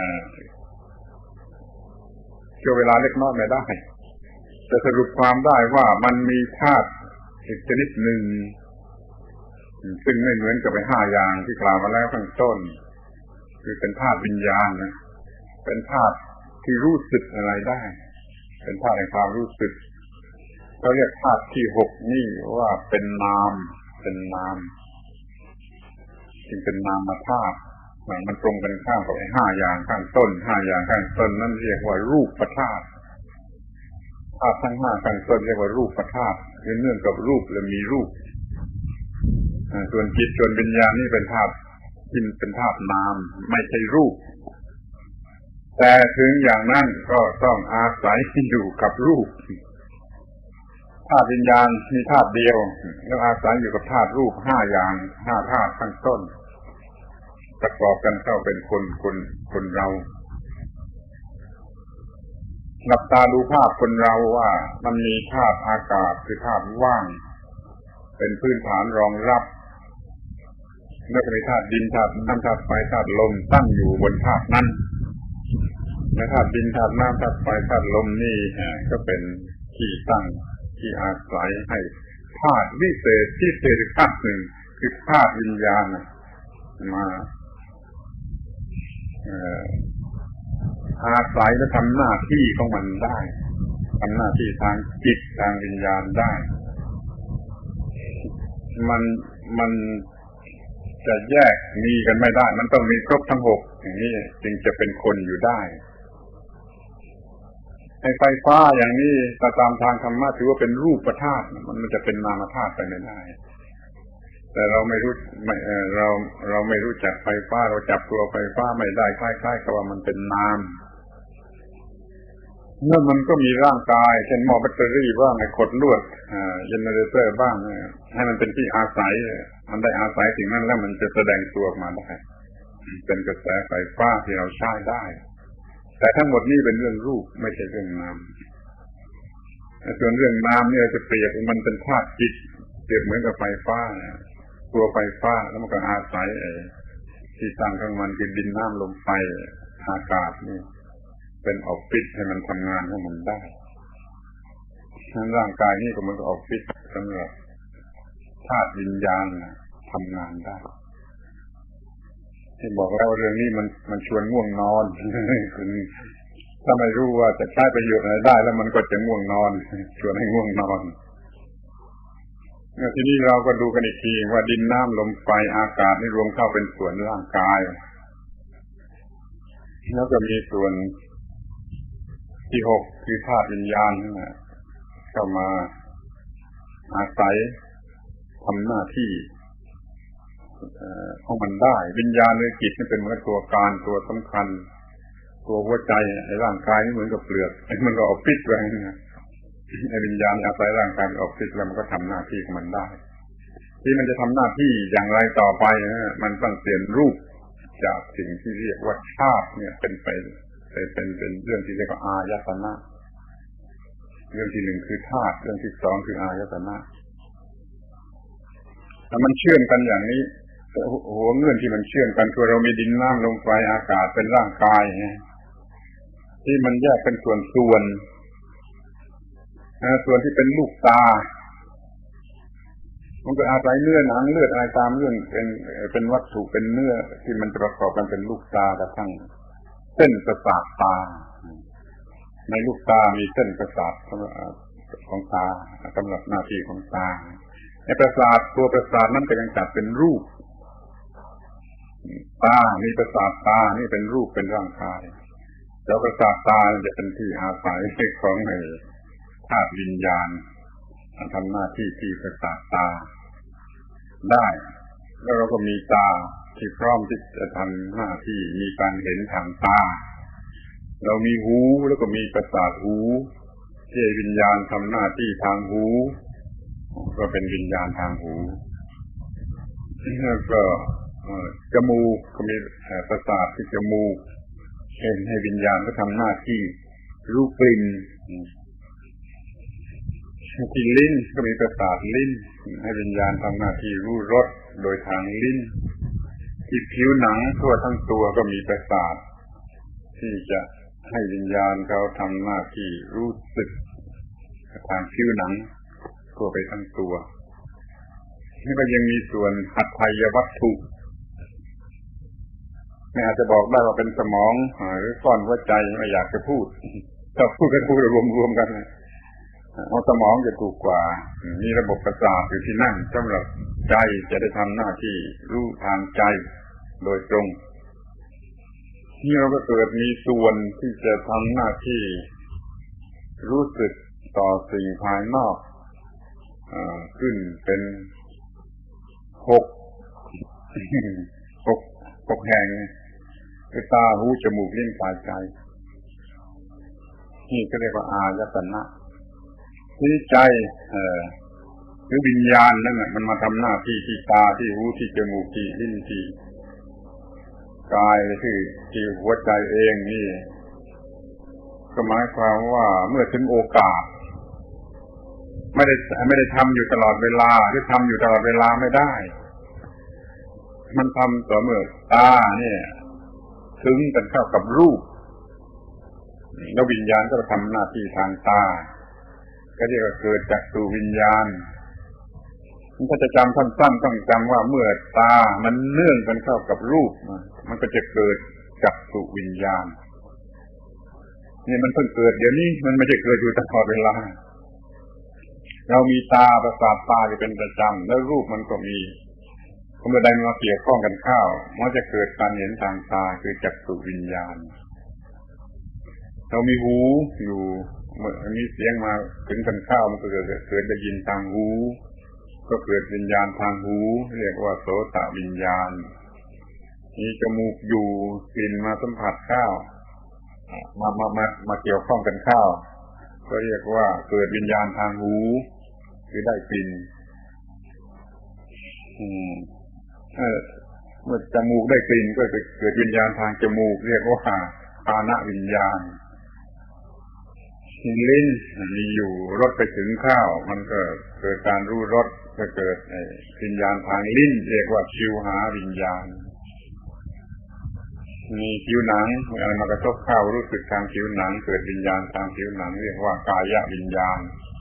ช่วงเวลาเล็กน้อยไม่ได้แต่สรุปความได้ว่ามันมีธาตุอีกชนิดหนึ่งซึ่งไม่เหมือนกับไปห้าอย่างที่กล่าวมาแล้วข้างต้นคือเป็นธาตุวิญญาณนะเป็นธาตุที่รู้สึกอะไรได้เป็นธาตุแห่งความรู้สึกเขาเรียกธาตุที่หกนี่ว่าเป็นนามจึงเป็นนามธาตุมันตรงกันข้ามกับไอ้ห้าอย่างข้างต้นนั่นเรียกว่ารูปธาตุธาตุทั้งห้าข้างต้นเรียกว่ารูปธาตุเนื่องกับรูปและมีรูปส่วนจิตส่วนวิญญาณนี่เป็นธาตุเป็นธาตุนามไม่ใช่รูปแต่ถึงอย่างนั้นก็ต้องอาศัยอยู่กับรูปธาตุวิญญาณมีธาตุเดียวแล้วอาศัยอยู่กับธาตุรูป5 อย่าง5 ธาตุข้างต้นประกอบกันเข้าเป็นคนเราหลับตาดูภาพคนเราว่ามันมีธาตุอากาศคือธาตุว่างเป็นพื้นฐานรองรับแล้วก็มีธาตุดินธาตุน้ำธาตุไฟธาตุลมตั้งอยู่บนธาตุนั้นในธาตุดินธาตุน้ำธาตุไฟธาตุลมนี่ก็เป็นที่ตั้งที่อาศัยให้ธาตุวิเศษที่เศษธาตุหนึ่งคือธาตุวิญญาณมาอาศัยและทำหน้าที่ของมันได้ทำหน้าที่ทางจิตทางวิญญาณได้มันจะแยกมีกันไม่ได้มันต้องมีครบทั้ง6อย่างนี้จึงจะเป็นคนอยู่ได้ไฟฟ้าอย่างนี้ตามทางธรรมะถือว่าเป็นรูปธาตุมันจะเป็นนามธาตุไปไม่ได้แต่เราไม่รู้จักไฟฟ้าเราจับตัวไฟฟ้าไม่ได้คล้ายๆกับว่ามันเป็นนามเมื่อมันก็มีร่างกายเช่นหม้อแบตเตอรี่บ้างไอ้ขดลวดเจเนเรเตอร์บ้างให้มันเป็นที่อาศัยมันได้อาศัยสิ่งนั้นแล้วมันจะแสดงตัวออกมาได้เป็นกระแสไฟฟ้าที่เราใช้ได้แต่ทั้งหมดนี้เป็นเรื่องรูปไม่ใช่เรื่องนามส่วนเรื่องนามเนี่ยจะเปรียบมันเป็นธาตุจิตเปรียบเหมือนกับไฟฟ้าตัวไฟฟ้าแล้วมันก็อาศัยที่ตั้งของมันคือดินน้ำลมไฟอากาศนี่เป็นออฟฟิศให้มันทำงานของมันได้ร่างกายนี่ก็เหมือนกับออฟฟิศสำหรับธาตุวิญญาณทำงานได้ที่บอกแล้วเรื่องนี้มันชวนง่วงนอนคุณถ้าไม่รู้ว่าจะใช้ประโยชน์อะไรได้แล้วมันก็จะง่วงนอนชวนให้ง่วงนอนทีนี้เราก็ดูกันอีกทีว่าดินน้ำลมไฟอากาศนี่รวมเข้าเป็นส่วนร่างกายแล้วก็มีส่วนที่6คือธาตุวิญญาณเข้ามาอาศัยทำหน้าที่ของมันได้วิญญาณหรือจิตนี่เป็นเหมือนตัวการตัวสำคัญตัวหัวใจไอ้ร่างกายนี่เหมือนกับเปลือกมันก็ออฟฟิศไว้นะไอ้วิญญาณอาศัยร่างกายออฟฟิศแล้วมันก็ทำหน้าที่ของมันได้ที่มันจะทำหน้าที่อย่างไรต่อไปมันต้องเปลี่ยนรูปจากสิ่งที่เรียกว่าธาตุเนี่ยเป็นเรื่องที่เรียกว่าอายตนะเรื่องที่1คือธาตุเรื่องที่2คืออายตนะถ้ามันเชื่อมกันอย่างนี้หัวเงื่อนที่มันเชื่อมกันคือเรามีดินน้ำลมไฟอากาศเป็นร่างกายที่มันแยกเป็นส่วนส่วนที่เป็นลูกตามันก็อาศัยเนื้อหนังเลือดอะไรตามเรื่องเป็นวัตถุเป็นเนื้อที่มันประกอบกันเป็นลูกตากระทั่งเส้นประสาทตาในลูกตามีเส้นประสาทของตาสำหรับหน้าที่ของตาในประสาทตัวประสาทนั้นก็ยังจัดเป็นรูปตามีประสาทตานี่เป็นรูปเป็นร่างกายแล้วประสาทตาจะเป็นที่อาศัยของธาตุวิญญาณทำหน้าที่ที่ประสาทตาได้แล้วเราก็มีตาที่พร้อมที่จะทำหน้าที่มีการเห็นทางตาเรามีหูแล้วก็มีประสาทหูที่วิญญาณทำหน้าที่ทางหูก็เป็นวิญญาณทางหูแล้วก็จมูกก็มีประสาทที่จมูกให้วิญญาณก็ทำหน้าที่รู้กลิ่นที่ลิ้นก็มีประสาทลิ้นให้วิญญาณทำหน้าที่รู้รสโดยทางลิ้นที่ผิวหนังทั่วทั้งตัวก็มีประสาทที่จะให้วิญญาณเขาทำหน้าที่รู้สึกทางผิวหนังทั่วไปทั้งตัวนี่ก็ยังมีส่วนหัตถยวัตถุไม่อาจจะบอกได้ว่าเป็นสมองหรือก้อนหัวใจไม่อยากจะพูดถ้าพูดก็พูดรวมๆกันเอาสมองจะถูกกว่ามีระบบประสาทอยู่ที่นั่นสำหรับใจจะได้ทำหน้าที่รู้ทางใจโดยตรงนี่เราก็เกิดมีส่วนที่จะทำหน้าที่รู้สึกต่อสิ่งภายนอกขึ้นเป็น6แห่งคือตาหูจมูกลิ้นกายใจนี่ก็เรียกว่าอายตนะที่ใจหรือวิญญาณนั่นแหละมันมาทำหน้าที่ที่ตาที่หูที่จมูกที่ลิ้นที่กายที่หัวใจเองนี่ก็หมายความว่าเมื่อถึงโอกาสไม่ได้ทำอยู่ตลอดเวลาหรือทำอยู่ตลอดเวลาไม่ได้มันทำต่อเมื่อตาเนี่ยถึงกันเข้ากับรูปแล้ววิญญาณก็ทำหน้าที่ทางตาก็เรียกว่าเกิดจักษุวิญญาณมันก็จะจำสั้นๆต้องจำว่าเมื่อตามันเนื่องกันเข้ากับรูปมันก็จะเกิดจักษุวิญญาณนี่มันเพิ่งเกิดเดี๋ยวนี้มันไม่ใช่เกิดอยู่ตลอดเวลาเรามีตาประสาทตาที่เป็นประจำแล้วรูปมันก็มีเมื่อใดมาเกี่ยวข้องกันเข้ามันจะเกิดการเห็นทางตาคือจักษุวิญญาณเรามีหูอยู่เมื่อมีเสียงมาถึงกันเข้ามันก็เกิดได้ยินทางหูก็เกิดวิญญาณทางหูเรียกว่าโสตวิญญาณมีจมูกอยู่กลิ่นมาสัมผัสเข้ามาเกี่ยวข้องกันเข้าก็เรียกว่าเกิดวิญญาณทางหูคือได้กลิ่นเมื่อจมูกได้กลิ่นก็เกิดวิญญาณทางจมูกเรียกว่าฆานวิญญาณลิ้นมีอยู่รสไปถึงข้าวมันก็เกิดการรู้รสก็เกิดวิญญาณทางลิ้นเรียกว่าชิวหาวิญญาณมีผิวหนังอะไรมากระทบข้าวรู้สึกทางผิวหนังเกิดวิญญาณทางผิวหนังเรียกว่ากายวิญญาณ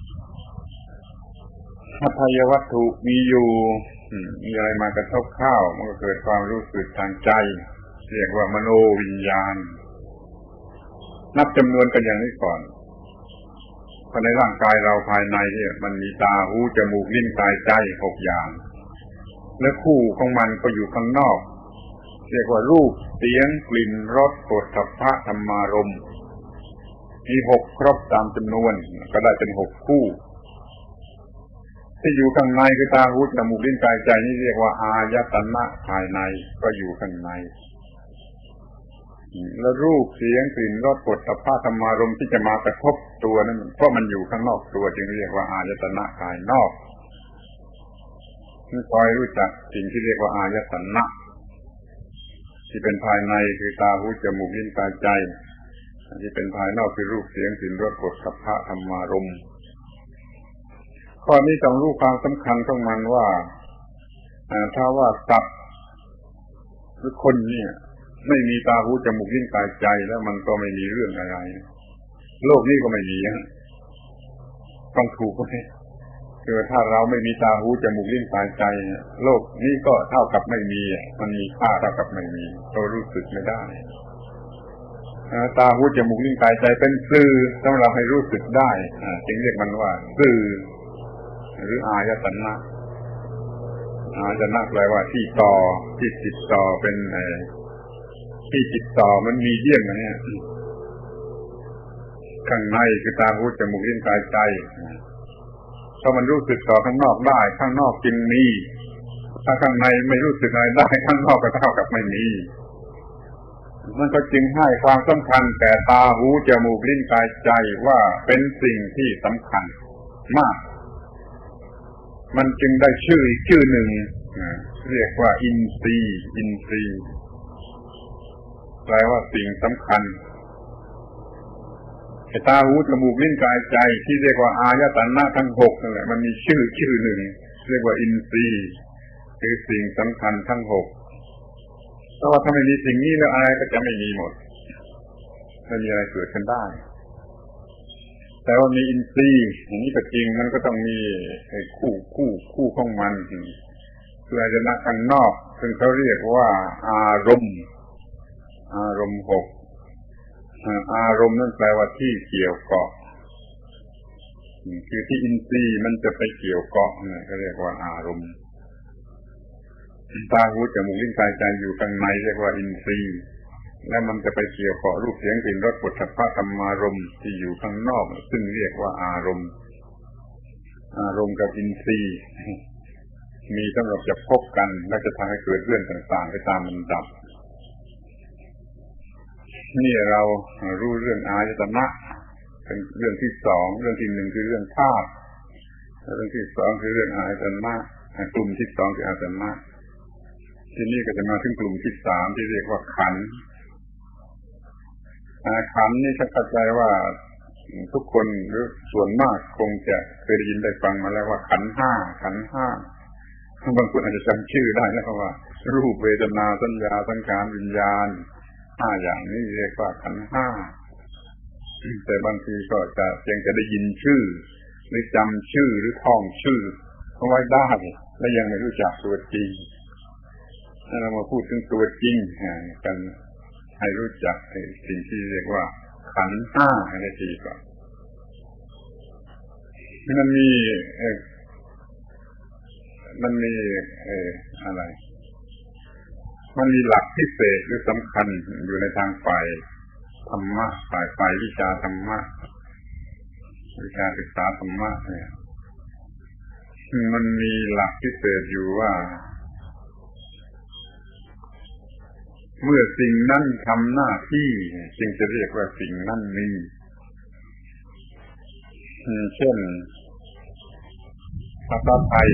มัทายวัตถุมีอยู่มีอะไรมากระทบข้าวมันก็เกิดความรู้สึกทางใจเรียกว่ามโนวิญญาณนับจำนวนกันอย่างนี้ก่อนภายในร่างกายเราภายในเนี่ยมันมีตาหูจมูกลิ้นกายใจ6อย่างและคู่ของมันก็อยู่ข้างนอกเรียกว่ารูปเสียงกลิ่นรสโผฏฐัพพะธรรมารมณ์มี6ครบตามจำนวนก็ได้เป็น6คู่ที่อยู่ข้างในคือตาหูจมูกลิ้นกายใจนี่เรียกว่าอายตนะภายในก็อยู่ข้างในแล้วรูปเสียงกลิ่นรสโผฏฐัพพะธรรมารมณ์ที่จะมากระทบตัวนั้นเพราะมันอยู่ข้างนอกตัวจึงเรียกว่าอายตนะภายนอกคอยรู้จักสิ่งที่เรียกว่าอายตนะที่เป็นภายในคือตาหูจมูกลิ้นกายใจที่เป็นภายนอกคือรูปเสียงกลิ่นรสโผฏฐัพพะธรรมารมณ์ข้อนี้ต้องรู้ความสำคัญของมันว่าถ้าว่าสัตว์หรือคนเนี่ยไม่มีตาหูจมูกลิ้นกายใจแล้วมันก็ไม่มีเรื่องอะไรโลกนี้ก็ไม่มีต้องถูกไหมคือถ้าเราไม่มีตาหูจมูกลิ้นกายใจโลกนี้ก็เท่ากับไม่มีมันมีค่าเท่ากับไม่มีเรารู้สึกไม่ได้ตาหูจมูกลิ้นกายใจเป็นสื่อสำหรับให้รู้สึกได้จึงเรียกมันว่าสื่อหรืออายตนะอายตนะแปลว่าที่ต่อที่ติดต่อเป็นที่ติดต่อมันมีเดียมเนี่ยข้างในคือตาหูจมูกลิ้นกายใจถ้ามันรู้สึกต่อข้างนอกได้ข้างนอกจึงมีถ้าข้างในไม่รู้สึกอะไรได้ข้างนอกก็เท่ากับไม่มีมันก็จึงให้ความสำคัญแก่ตาหูจมูกลิ้นกายใจว่าเป็นสิ่งที่สำคัญมากมันจึงได้ชื่ออีกชื่อหนึ่งเรียกว่าอินทรีย์อินทรีย์แปลว่าสิ่งสำคัญตาหูจมูกลิ้นกายใจที่เรียกว่าอายตนะทั้ง6นั่นแหละมันมีชื่อหนึ่งเรียกว่าอินทรีย์คือสิ่งสำคัญทั้ง6เพราะว่าถ้าไม่มีสิ่งนี้แล้วอะไรก็จะไม่มีหมดไม่มีอะไรเกิดขึ้นได้แต่ว่ามีอินทรีย์อย่างนี้ก็จริงมันก็ต้องมีคู่ของมันคืออายตนะข้างนอกซึ่งเขาเรียกว่าอารมณ์6อารมณ์นั่นแปลว่าที่เกี่ยวเกาะคือที่อินทรีย์มันจะไปเกี่ยวเกาะเนี่ยก็เรียกว่าอารมณ์ตาหูจมูกลิ้นกายใจอยู่ข้างในเรียกว่าอินทรีย์แล้วมันจะไปเกี่ยวเกาะรูปเสียงกลิ่นรสโผฏฐัพพะธรรมารมณ์ที่อยู่ข้างนอกซึ่งเรียกว่าอารมณ์กับอินทรีย์มีสำหรับจะพบกันและจะทำให้เกิดเรื่องต่างๆไปตามลำดับนี่เรารู้เรื่องอายตนะเป็นเรื่องที่สองเรื่องที่หนึ่งคือเรื่องธาตุเรื่องที่สองคือเรื่องอายตนะกลุ่มที่สองคืออายตนะที่นี่ก็จะมาถึงกลุ่มที่สามที่เรียกว่าขันธ์ขันธ์นี่ฉันเข้าใจว่าทุกคนหรือส่วนมากคงจะเคยได้ยินได้ฟังมาแล้วว่าขันธ์ห้าบางคนอาจจะจำชื่อได้แล้วว่ารูปเวทนาสัญญาสังขารวิญญาณห้าอย่างนี้เรียกว่าขันธ์ห้าแต่บางทีก็จะเพียงจะได้ยินชื่อหรือจำชื่อหรือท่องชื่อเอาไว้ได้และยังไม่รู้จักตัวจริงถ้าเรามาพูดถึงตัวจริงกันให้รู้จักสิ่งที่เรียกว่าขันธ์ห้าให้ทีก่อนมันมีอะไรมันมีหลักพิเศษหรือสำคัญอยู่ในทางฝ่ายธรรมะฝ่ายวิชาธรรมะวิชาศึกษาธรรมะเนี่ยมันมีหลักพิเศษอยู่ว่าเมื่อสิ่งนั้นทำหน้าที่จึงจะเรียกว่าสิ่งนั้นมีเช่นภาษาไทย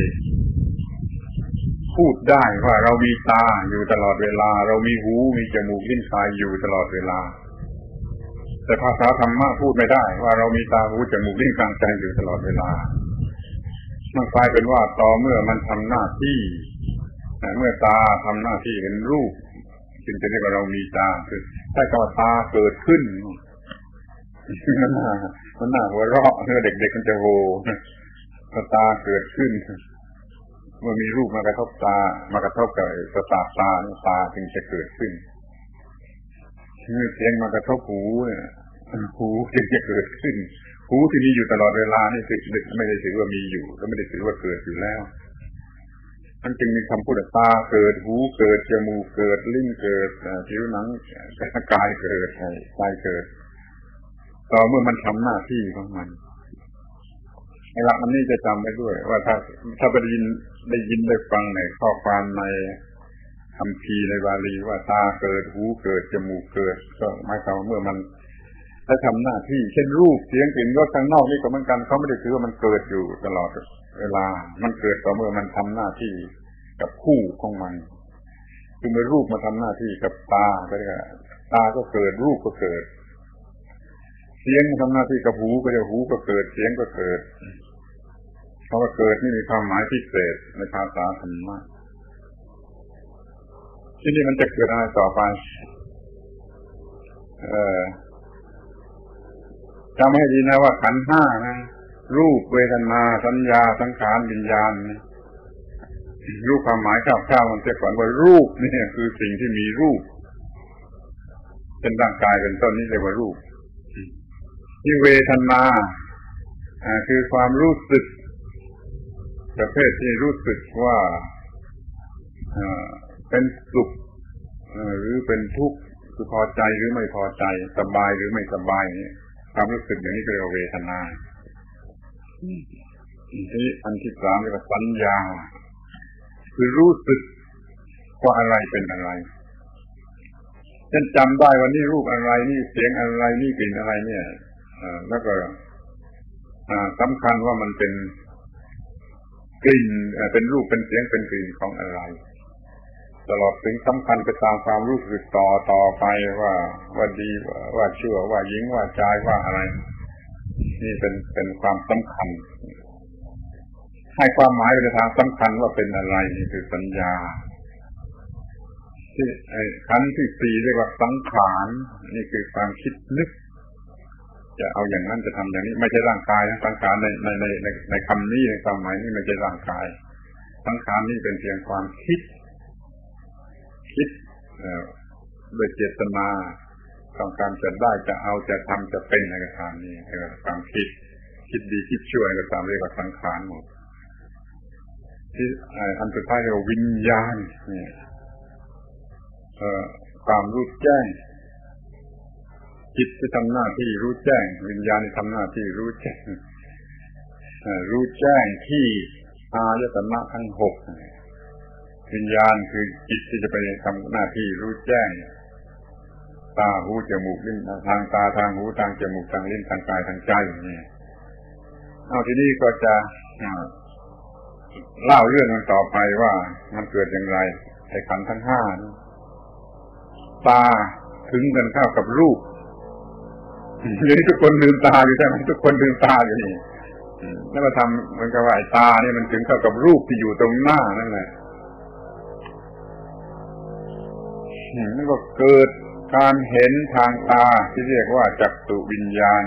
พูดได้ว่าเรามีตาอยู่ตลอดเวลาเรามีหูมีจมูกลิ้นกายอยู่ตลอดเวลาแต่ภาษาธรรมะพูดไม่ได้ว่าเรามีตาหูจมูกลิ้นกายใจอยู่ตลอดเวลามันกลายเป็นว่าต่อเมื่อมันทำหน้าที่เมื่อตาทำหน้าที่เห็นรูปจึงจะเรียกว่าเรามีตาคือถ้าคำว่าตาเกิดขึ้นมันน่าหัวเราะเด็กๆมันจะโหตาเกิดขึ้นเมื่อมีรูปมากระทบตามากระทบกับประสาทตาจึงจะเกิดขึ้นเมื่อเสียงมากระทบหูเนี่ยหูจึงจะเกิดขึ้นหูที่มีอยู่ตลอดเวลานี่คือไม่ได้ถือว่ามีอยู่และไม่ได้ถือว่าเกิดอยู่แล้วมันจึงมีคำพูดตาเกิดหูเกิดจมูกเกิดลิ้นเกิดผิวหนังกายเกิดใจเกิดต่อเมื่อมันทำหน้าที่ของมันไอ้หลักอันนี้จะจำไว้ด้วยว่าถ้าได้ยินได้ฟังในข้อความในคัมภีร์ในบาลีว่าตาเกิดหูเกิดจมูกเกิดก็หมายความว่าเมื่อมันถ้าทำหน้าที่เช่นรูปเสียงกลิ่นรสข้างนอกนี่ก็เหมือนกันเขาไม่ได้ถือว่ามันเกิดอยู่ตลอดเวลามันเกิดต่อเมื่อมันทำหน้าที่กับคู่ของมันคือเมื่อรูปมาทำหน้าที่กับตาก็เรียกว่าตาก็เกิดรูปก็เกิดเสียงทำหน้าที่กับหูก็จะหูก็เกิดเสียงก็เกิดเพราะว่าเกิดนี่มีความหมายพิเศษในภาษาธรรมะที่นี่มันจะเกิดอะไรต่อไปจำให้ดีนะว่าขันธ์ห้านะรูปเวทนาสัญญาสังขารวิญญาณรูปความหมายคร่าวๆมันจะก่อนว่ารูปนี่คือสิ่งที่มีรูปเป็นร่างกายเป็นต้นนี้เรียกว่ารูปที่เวทนาคือความรู้สึกประเภทที่รู้สึกว่าเป็นสุขหรือเป็นทุกข์คือพอใจหรือไม่พอใจสบายหรือไม่สบายนี่ความรู้สึกอย่างนี้เรียกว่าเวทนาที่อันที่สามเรียกว่าสัญญาคือรู้สึกว่าอะไรเป็นอะไรฉันจำได้ว่านี่รูปอะไรนี่เสียงอะไรนี่กลิ่นอะไรเนี่ยแล้วก็สำคัญว่ามันเป็นกลิ่นเป็นรูปเป็นเสียงเป็นกลิ่นของอะไรตลอดถึงสำคัญไปตามความรู้สึกต่อไปว่าดีว่าชั่วว่าหญิงว่าชายว่าอะไรนี่เป็นความสำคัญให้ความหมายไปในทางสำคัญว่าเป็นอะไรนี่คือสัญญาที่ขันธ์ที่สี่เรียกว่าสังขารนี่คือความคิดนึกจะเอาอย่างนั้นจะทำอย่างนี้ไม่ใช่ร่างกายนะสังขารในคำนี้ในความหมายนี้ไม่ใช่ร่างกายสังขารนี่เป็นเพียงความคิดโดยเจตนาต้องการจะได้จะเอาจะทำจะเป็นอะไรก็ตามนี่เรียกว่าความคิดดีคิดชั่วก็ตามเรียกว่าสังขารหมดที่อันสุดท้ายเรียกว่าวิญญาณนี่ความรู้แจ้งจิตที่ทำหน้าที่รู้แจ้งวิญญาณที่ทำหน้าที่รู้แจ้งที่อายตนะทั้งหกวิญญาณคือจิตที่จะไปทำหน้าที่รู้แจ้งตาหูจมูกลิ้นทางตาทางหูทางจมูกทางลิ้นทางกายทางใจนี่เอาทีนี้ก็จะเล่าเรื่องกันต่อไปว่ามันเกิดอย่างไรไอ้ขันธ์ทั้งห้าตาถึงกันเข้ากับรูปนี่ทุกคนลืมตาอยู่ใช่ไหมทุกคนลืมตาอยู่นี่แล้วมาทำเหมือนกับว่าไอ้ตาเนี่ยมันถึงเข้ากับรูปที่อยู่ตรงหน้านั่นแหละนั่นก็เกิดการเห็นทางตาที่เรียกว่าจักษุวิญญาณ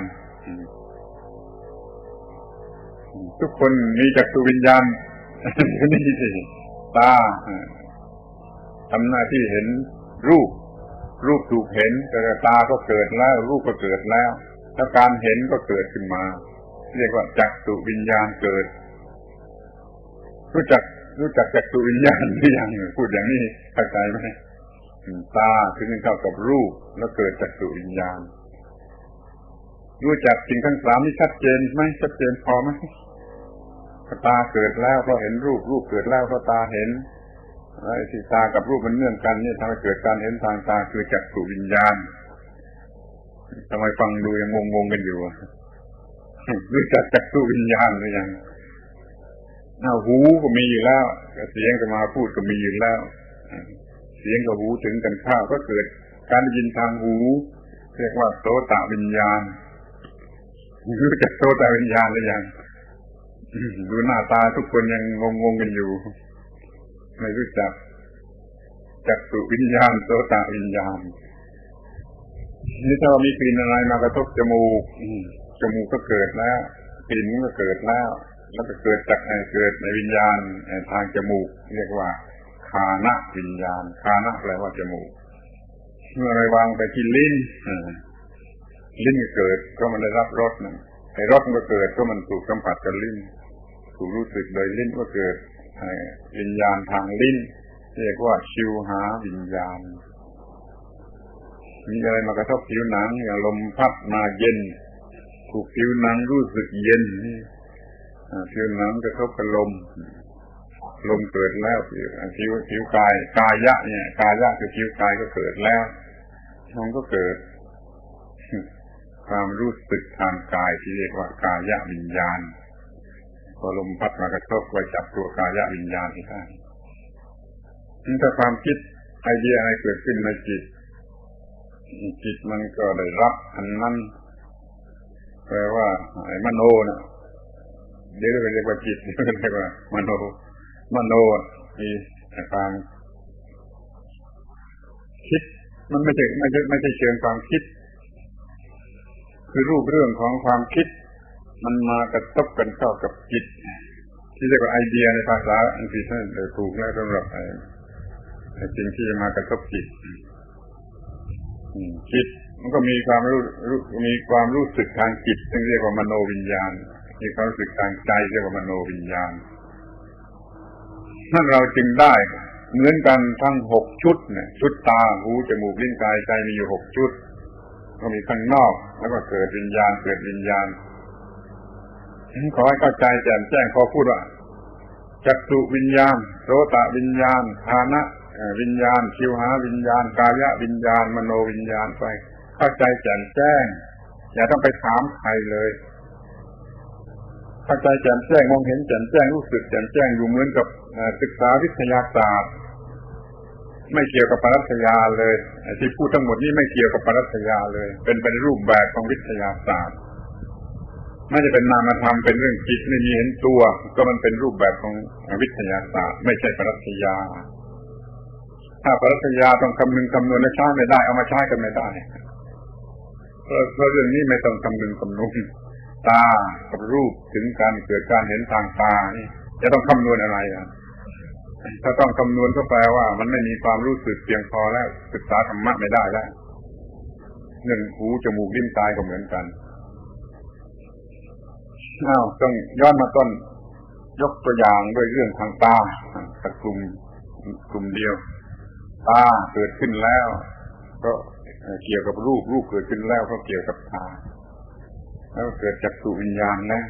ทุกคนมีจักษุวิญญาณนี่สิตาทำหน้าที่เห็นรูปถูกเห็นแต่ตาก็เกิดแล้วรูปก็เกิดแล้วแล้วการเห็นก็เกิดขึ้นมาเรียกว่าจักษุวิญญาณเกิดรู้จักจักษุวิญญาณหรือยังพูดอย่างนี้เข้าใจไหมตาถึงเข้ากับรูปแล้วเกิดจักษุวิญญาณรู้จักสิ่งทั้งสามนี่ชัดเจนไหมชัดเจนพอไหมตาเกิดแล้วเพราะเห็นรูปเกิดแล้วเพราะตาเห็นไอ้ที่ตากับรูปมันเนื่องกันนี่ทำให้เกิดการเห็นทางตาคือจักษุวิญญาณทำไมฟังดูยังงงกันอยู่รู้จักจักษุวิญญาณหรือยังหูก็มีอยู่แล้วเสียงจะมาพูดก็มีอยู่แล้วเสียงกับหูถึงกันเข้าก็เกิดการได้ยินทางหูเรียกว่าโสตวิญญาณรู้จักโสตวิญญาณหรือยังดูหน้าตาทุกคนยังงงกันอยู่ไม่รู้จักจักษุวิญญาณโสตวิญญาณนี่ถ้ามีกลิ่นอะไรมากระทบจมูกก็เกิดแล้วกลิ่นก็เกิดแล้วก็เกิดจากเกิดในวิญญาณทางจมูกเรียกว่าคานะวิญญาณคานะแปลว่าจมูกเมื่ออะไรวางไปที่ลิ้นก็เกิดก็มันได้รับรสนั่นไอ้รสมันก็เกิดก็มันถูกสัมผัสกับลิ้นถูกรู้สึกโดยลิ้นก็เกิดวิญญาณทางลิ้นเรียกว่าชิวหาวิญญาณมีอะไรมากระทบผิวหนังอย่างลมพัดมาเย็นถูกผิวหนังรู้สึกเย็นผิวหนังกระทบกับลมเกิดแล้วผิวกายกายะเนี่ยกายะคือผิวกายก็เกิดแล้วมันก็เกิดความรู้สึกทางกายที่เรียกว่ากายะวิญญาณพอลมพัดมากระทบไปจับตัวกายะวิญญาณที่ได้ถ้าความคิดไอเดียอะไรเกิดขึ้นในจิตมันก็ได้รับอันนั้นแปลว่าไอ้มโนนะเดี๋ยวเรียกว่าจิตเรียกว่ามโนมีการคิดมันไม่ใช่เชิงความคิดคือรูปเรื่องของความคิดมันมากระทบกันเข้ากับจิตที่เรียกว่าไอเดียในภาษาอังกฤษนั่นถูกแล้วสำหรับสิ่งที่จะมากระทบจิตมันก็มีความรู้สึกทางจิตซึ่งเรียกว่ามโนวิญญาณมีความรู้สึกทางใจเรียกว่ามโนวิญญาณนั่นเราจึงได้เหมือนกันทั้ง6ชุดเนี่ยชุดตาหูจมูกลิ้นกายใจมีอยู่6ชุดก็มีข้างนอกแล้วก็เกิดวิญญาณขอให้เข้าใจแจ่มแจ้งพอพูดว่าจักษุวิญญาณโสตวิญญาณฆานะวิญญาณชิวหาวิญญาณกายะวิญญาณมโนวิญญาณไปเข้าใจแจ่มแจ้งอย่าต้องไปถามใครเลยเข้าใจแจ่มแจ้งมองเห็นแจ่มแจ้งรู้สึกแจ่มแจ้งอยู่เหมือนกับศึกษาวิทยาศาสตร์ไม่เกี่ยวกับปรัชญาเลยที่พูดทั้งหมดนี้ไม่เกี่ยวกับปรัชญาเลยเป็นรูปแบบของวิทยาศาสตร์ไม่จะเป็นนามธรรมเป็นเรื่องจิตไม่มีเห็นตัวก็มันเป็นรูปแบบของวิทยาศาสตร์ไม่ใช่ปรัชญาถ้าปรัชญาต้องคำนึงคำนวณและใช้ไม่ได้เอามาใช้กันไม่ได้เพราะเรื่องนี้ไม่ต้องคำนึงคำนวณตากับรูปถึงการเกิดการเห็นทางตานี่จะต้องคำนวณอะไรถ้าต้องคำนวณก็แปลว่ามันไม่มีความรู้สึกเพียงพอแล้วศึกษาธรรมะไม่ได้แล้วเรื่องหูจมูกลิ้นกายก็เหมือนกันต้องย้อนมาต้นยกตัวอย่างด้วยเรื่องทางตาสักกลุ่มเดียวตาเกิดขึ้นแล้วก็เกี่ยวกับรูปเกิดขึ้นแล้วก็เกี่ยวกับตาแล้วเกิดจักษุวิญญาณแล้ว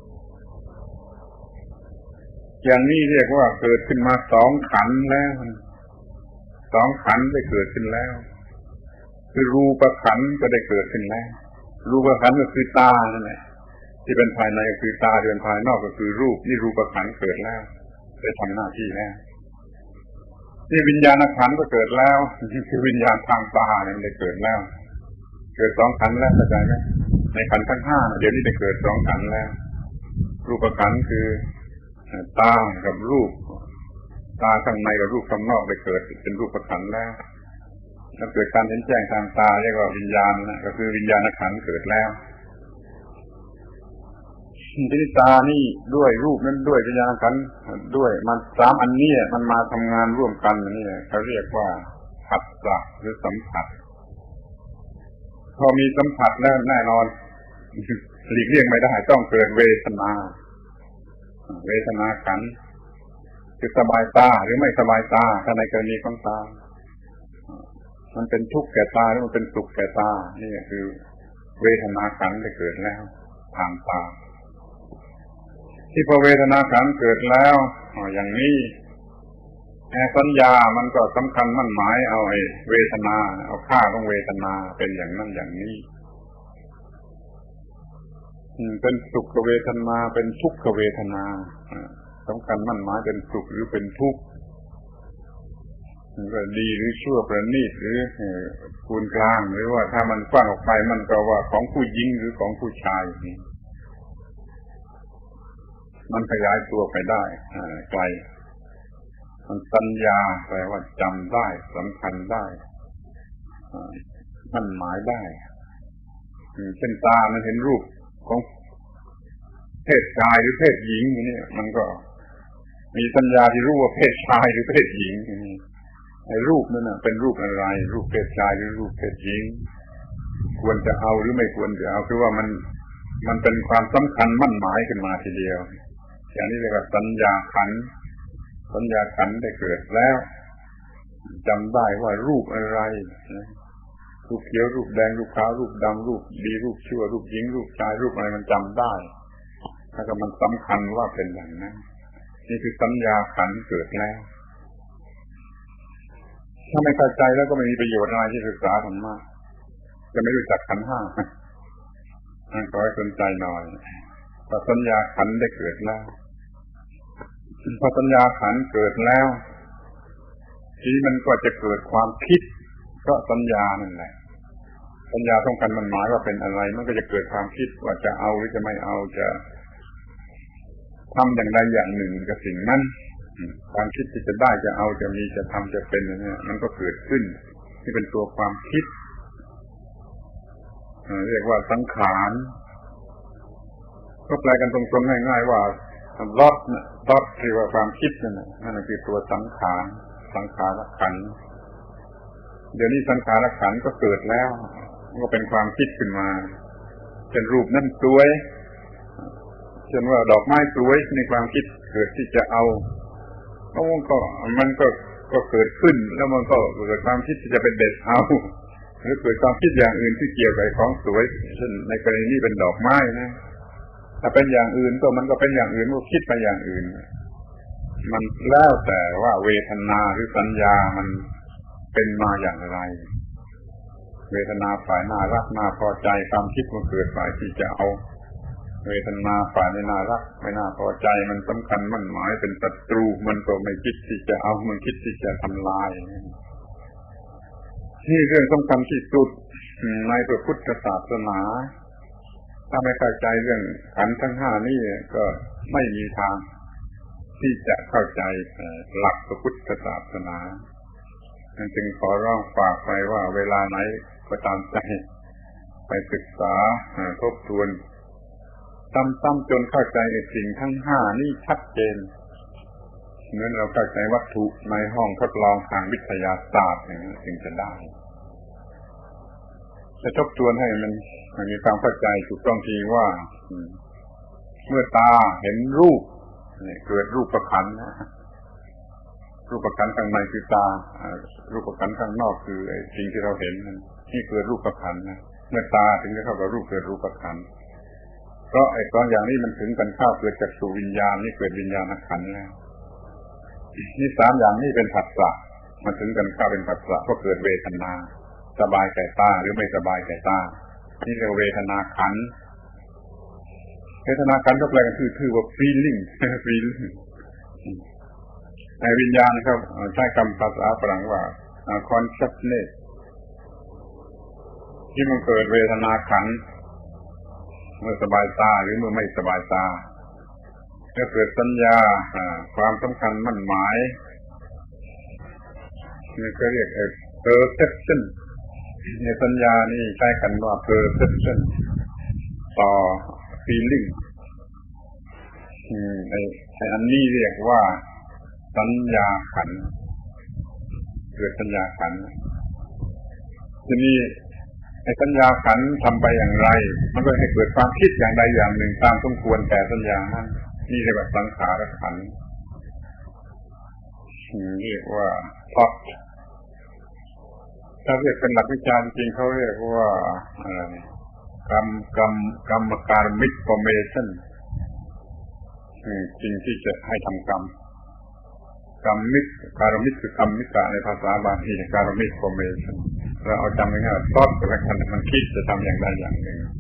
อย่างนี้เรียกว่าเกิดขึ้นมา2 ขันธ์แล้ว2 ขันธ์ได้เกิดขึ้นแล้วคคือรูปขันธ์ก็ได้เกิดขึ้นแล้วรูปขันธ์ก็คือตานั่นแหละที่เป็นภายในก็คือตาที่เป็นภายนอกก็คือรูปนี่รูปขันธ์เกิดแล้วได้ทำหน้าที่แล้วนี่วิญญาณขันธ์ก็เกิดแล้วคือวิญญาณทางตาเนี่ยได้เกิดแล้วเกิด2ขันธ์แล้วเข้าใจไหมในขันธ์ทั้ง5เดี๋ยวนี้ได้เกิด2ขันธ์แล้วรูปขันธ์คือตากับรูปตาข้างในกับรูปข้างนอกได้เกิดเป็นรูปขันธ์แล้วเกิดการเห็นแจ้งทางตาเรียกว่าวิญญาณนะก็คือวิญญาณขันธ์เกิดแล้วที่ตานี่ด้วยรูปนั้นด้วยวิญญาณขันธ์ด้วยมัน3อันนี้มันมาทำงานร่วมกันนี่เขาเรียกว่าผัสสะหรือสัมผัสพอมีสัมผัสแล้วแน่นอนหลีกเลี่ยงไม่ได้ต้องเกิดเวทนาขันธ์คือสบายตาหรือไม่สบายตาถ้าในกรณีของตามันเป็นทุกข์แก่ตาหรือมันเป็นสุขแก่ตานี่คือเวทนาขันธ์ได้เกิดแล้วทางตาที่พอเวทนาขันธ์เกิดแล้วอย่างนี้สัญญามันก็สำคัญมั่นหมายเอาไอ้เวทนาเอาค่าของเวทนาเป็นอย่างนั้นอย่างนี้เป็นสุขเวทนาเป็นทุกขเวทนาสำคัญมั่นหมายเป็นสุขหรือเป็นทุกข์ก็ดีหรือชั่วประณีตหรือคูณกลางหรือว่าถ้ามันกว้างออกไปมันก็ว่าของผู้หญิงหรือของผู้ชายมันขยายตัวไปได้ไกลมันสัญญาแปลว่าจำได้สำคัญได้มั่นหมายได้เช่นตามันเห็นรูปของเพศชายหรือเพศหญิงนี่มันก็มีสัญญาที่รู้ว่าเพศชายหรือเพศหญิงไอ้รูปนั่นน่ะเป็นรูปอะไรรูปเพศชายหรือรูปเพศหญิงควรจะเอาหรือไม่ควรจะเอาคือว่ามันเป็นความสำคัญมั่นหมายขึ้นมาทีเดียวอย่างนี้เรียกว่าสัญญาขันธ์ได้เกิดแล้วจำได้ว่ารูปอะไรรูปเขียวรูปแดงรูปขาวรูปดำรูปดีรูปชั่วรูปหญิงรูปชายรูปอะไรมันจำได้แล้วก็มันสำคัญว่าเป็นอย่างนั้นนี่คือสัญญาขันธ์เกิดแล้วถ้าไม่เข้าใจแล้วก็ไม่มีประโยชน์อะไรที่ศึกษาธรรมะจะไม่รู้จักขันธ์5ขอให้สนใจหน่อยพอสัญญาขันธ์ได้เกิดแล้วพอสัญญาขันธ์เกิดแล้วทีมันก็จะเกิดความคิดก็สัญญานั่นแหละสัญญาต้องการมันหมายว่าเป็นอะไรมันก็จะเกิดความคิดว่าจะเอาหรือจะไม่เอาจะทำอย่างใดอย่างหนึ่งกับสิ่งนั้นความคิดที่จะได้จะเอาจะมีจะทำจะเป็นเนี่ยมันก็เกิดขึ้นที่เป็นตัวความคิดเรียกว่าสังขารก็แปลกันตรงๆง่ายๆว่ารอดที่ว่าความคิดนั่นคือตัวสังขารขันธ์เดี๋ยวนี้สังขารขันธ์ก็เกิดแล้วมันก็เป็นความคิดขึ้นมาเช่นรูปนั่นสวยเช่นว่าดอกไม้สวยในความคิดเกิดที่จะเอามันก็เกิดขึ้นแล้วมันก็เกิดความคิดที่จะเป็นเด็ดเอาหรือเกิดความคิดอย่างอื่นที่เกี่ยวกับของสวยเช่นในกรณีนี้เป็นดอกไม้นะถ้าเป็นอย่างอื่นก็มันก็เป็นอย่างอื่นก็คิดไปอย่างอื่นมันแล้วแต่ว่าเวทนาหรือสัญญามันเป็นมาอย่างไรเวทนาฝ่ายน่ารักน่าพอใจความคิดมันเกิดฝ่ายที่จะเอาเวทนาฝ่ายไม่น่ารักไม่น่าพอใจมันสำคัญมั่นหมายเป็นศัตรูมันก็ไม่คิดที่จะเอามันคิดที่จะทำลายนี่เรื่องสำคัญที่สุดในพระพุทธศาสนาถ้าไม่เข้าใจเรื่องขันธ์ทั้ง5นี่ก็ไม่มีทางที่จะเข้าใจหลักพระพุทธศาสนาจึงขอร้องฝากไปว่าเวลาไหนก็ตามใจไปศึกษาทบทวนซ้ำๆจนเข้าใจสิ่งทั้ง5นี่ชัดเจนเหมือนเราเข้าใจวัตถุในห้องทดลองทางวิทยาศาสตร์จึงจะได้จะทบทวนให้มันมีความเข้าใจถูกต้องทีว่าเมื่อตาเห็นรูปเกิดรูปขันธ์รูปขันธ์ข้างในคือตารูปขันธ์ข้างนอกคือไอ้สิ่งที่เราเห็นนี่เกิดรูปขันธ์เมื่อตาถึงจะเข้ากับรูปเกิดรูปขันธ์เพราะไอ้2อย่างนี้มันถึงกันเข้าเกิดจากสู่วิญญาณนี่เกิดวิญญาณขันธ์แล้วนี่3อย่างนี้เป็นผัสสะมันถึงกันเข้าเป็นผัสสะก็เกิดเวทนาสบายแก่ตาหรือไม่สบายแก่ตานี่เรียกเวทนาขันธ์เวทนาขันธ์ก็แปลกันทื่อๆว่า feeling feeling ในวิญญาณนะครับใช้คำภาษาฝรั่งว่า consciousness ที่มันเกิดเวทนาขันธ์เมื่อสบายตาหรือเมื่อไม่สบายตาก็เกิดสัญญาความสำคัญมั่นหมายนี่ก็เรียกperception ในสัญญานี่ใช้กันว่า perception ต่อ feeling ไอ้อันนี้เรียกว่าสัญญาขันธ์เกิดสัญญาขันธ์ทีนี้ไอ้สัญญาขันธ์ทำไปอย่างไรมันก็ให้เกิดความคิดอย่างใดอย่างหนึ่งตามสมควรแต่สัญญานั้นนี่เรียกว่าสังขารขันธ์เรียกว่า thought ถ้าเรียกเป็นหลักวิชาจริงเขาเรียกว่าอะไรกรรมการมิกฟอร์เมชั่นจริงที่จะให้ทำกรรมการมิกคือกรรมิกะในภาษาบาลีการมิกฟอร์เมชั่นเราเอาจำง่ายๆ thought แล้วกันมันคิดจะทำอย่างใดอย่างหนึ่ง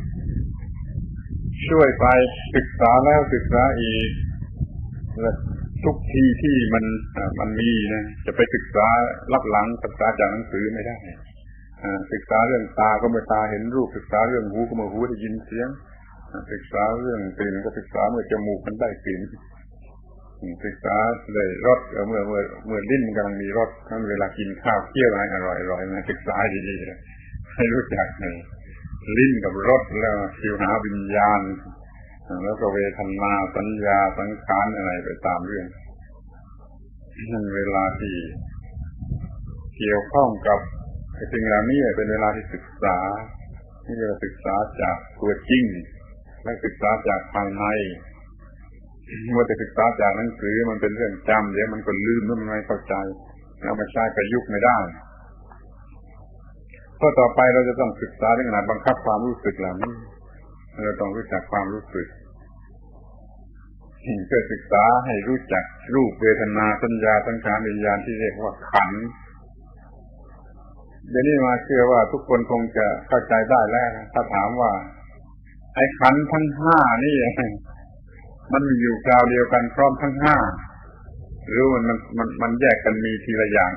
ช่วยไปศึกษาแล้วศึกษาอีกและทุกทีที่มันมีนะจะไปศึกษาลับหลังศึกษาจากหนังสือไม่ได้ศึกษาเรื่องตาก็เมื่อตาเห็นรูปศึกษาเรื่องหูก็เมื่อหูได้ยินเสียงศึกษาเรื่องกลิ่นก็ศึกษาเมื่อจมูกมันได้กลิ่นศึกษาได้รสเมื่อลิ้นมันกำลังมีรสทั้งเวลากินข้าวเคี้ยวอะไรอร่อยๆนะศึกษาดีๆเลยให้รู้จักในลิ้นกับรสแล้วชิวหาวิญญาณแล้วก็เวทนาสัญญาสังขารอะไรไปตามเรื่องนั่นเวลาที่เกี่ยวข้องกับสิ่งเหล่านี้เป็นเวลาที่ศึกษาที่เราศึกษาจากตัวจริงและศึกษาจากภายในเมื่อจะศึกษาจากหนังสือมันเป็นเรื่องจำเดี๋ยวมันก็ลืมมันไม่เข้าใจเอามาใช้ประยุกต์ไม่ได้เพราะต่อไปเราจะต้องศึกษาเรื่องการบังคับความรู้สึกเหล่านี้เราต้องรู้จักความรู้สึกเพื่อศึกษาให้รู้จักรูปเวทนาสัญญาสังขารวิญญาณที่เรียกว่าขันธ์เดี๋ยวนี้มาเชื่อว่าทุกคนคงจะเข้าใจได้แล้วถ้าถามว่าไอ้ขันธ์ทั้งห้านี่มันอยู่คราวเดียวกันพร้อมทั้งห้าหรือมันแยกกันมีทีละอย่าง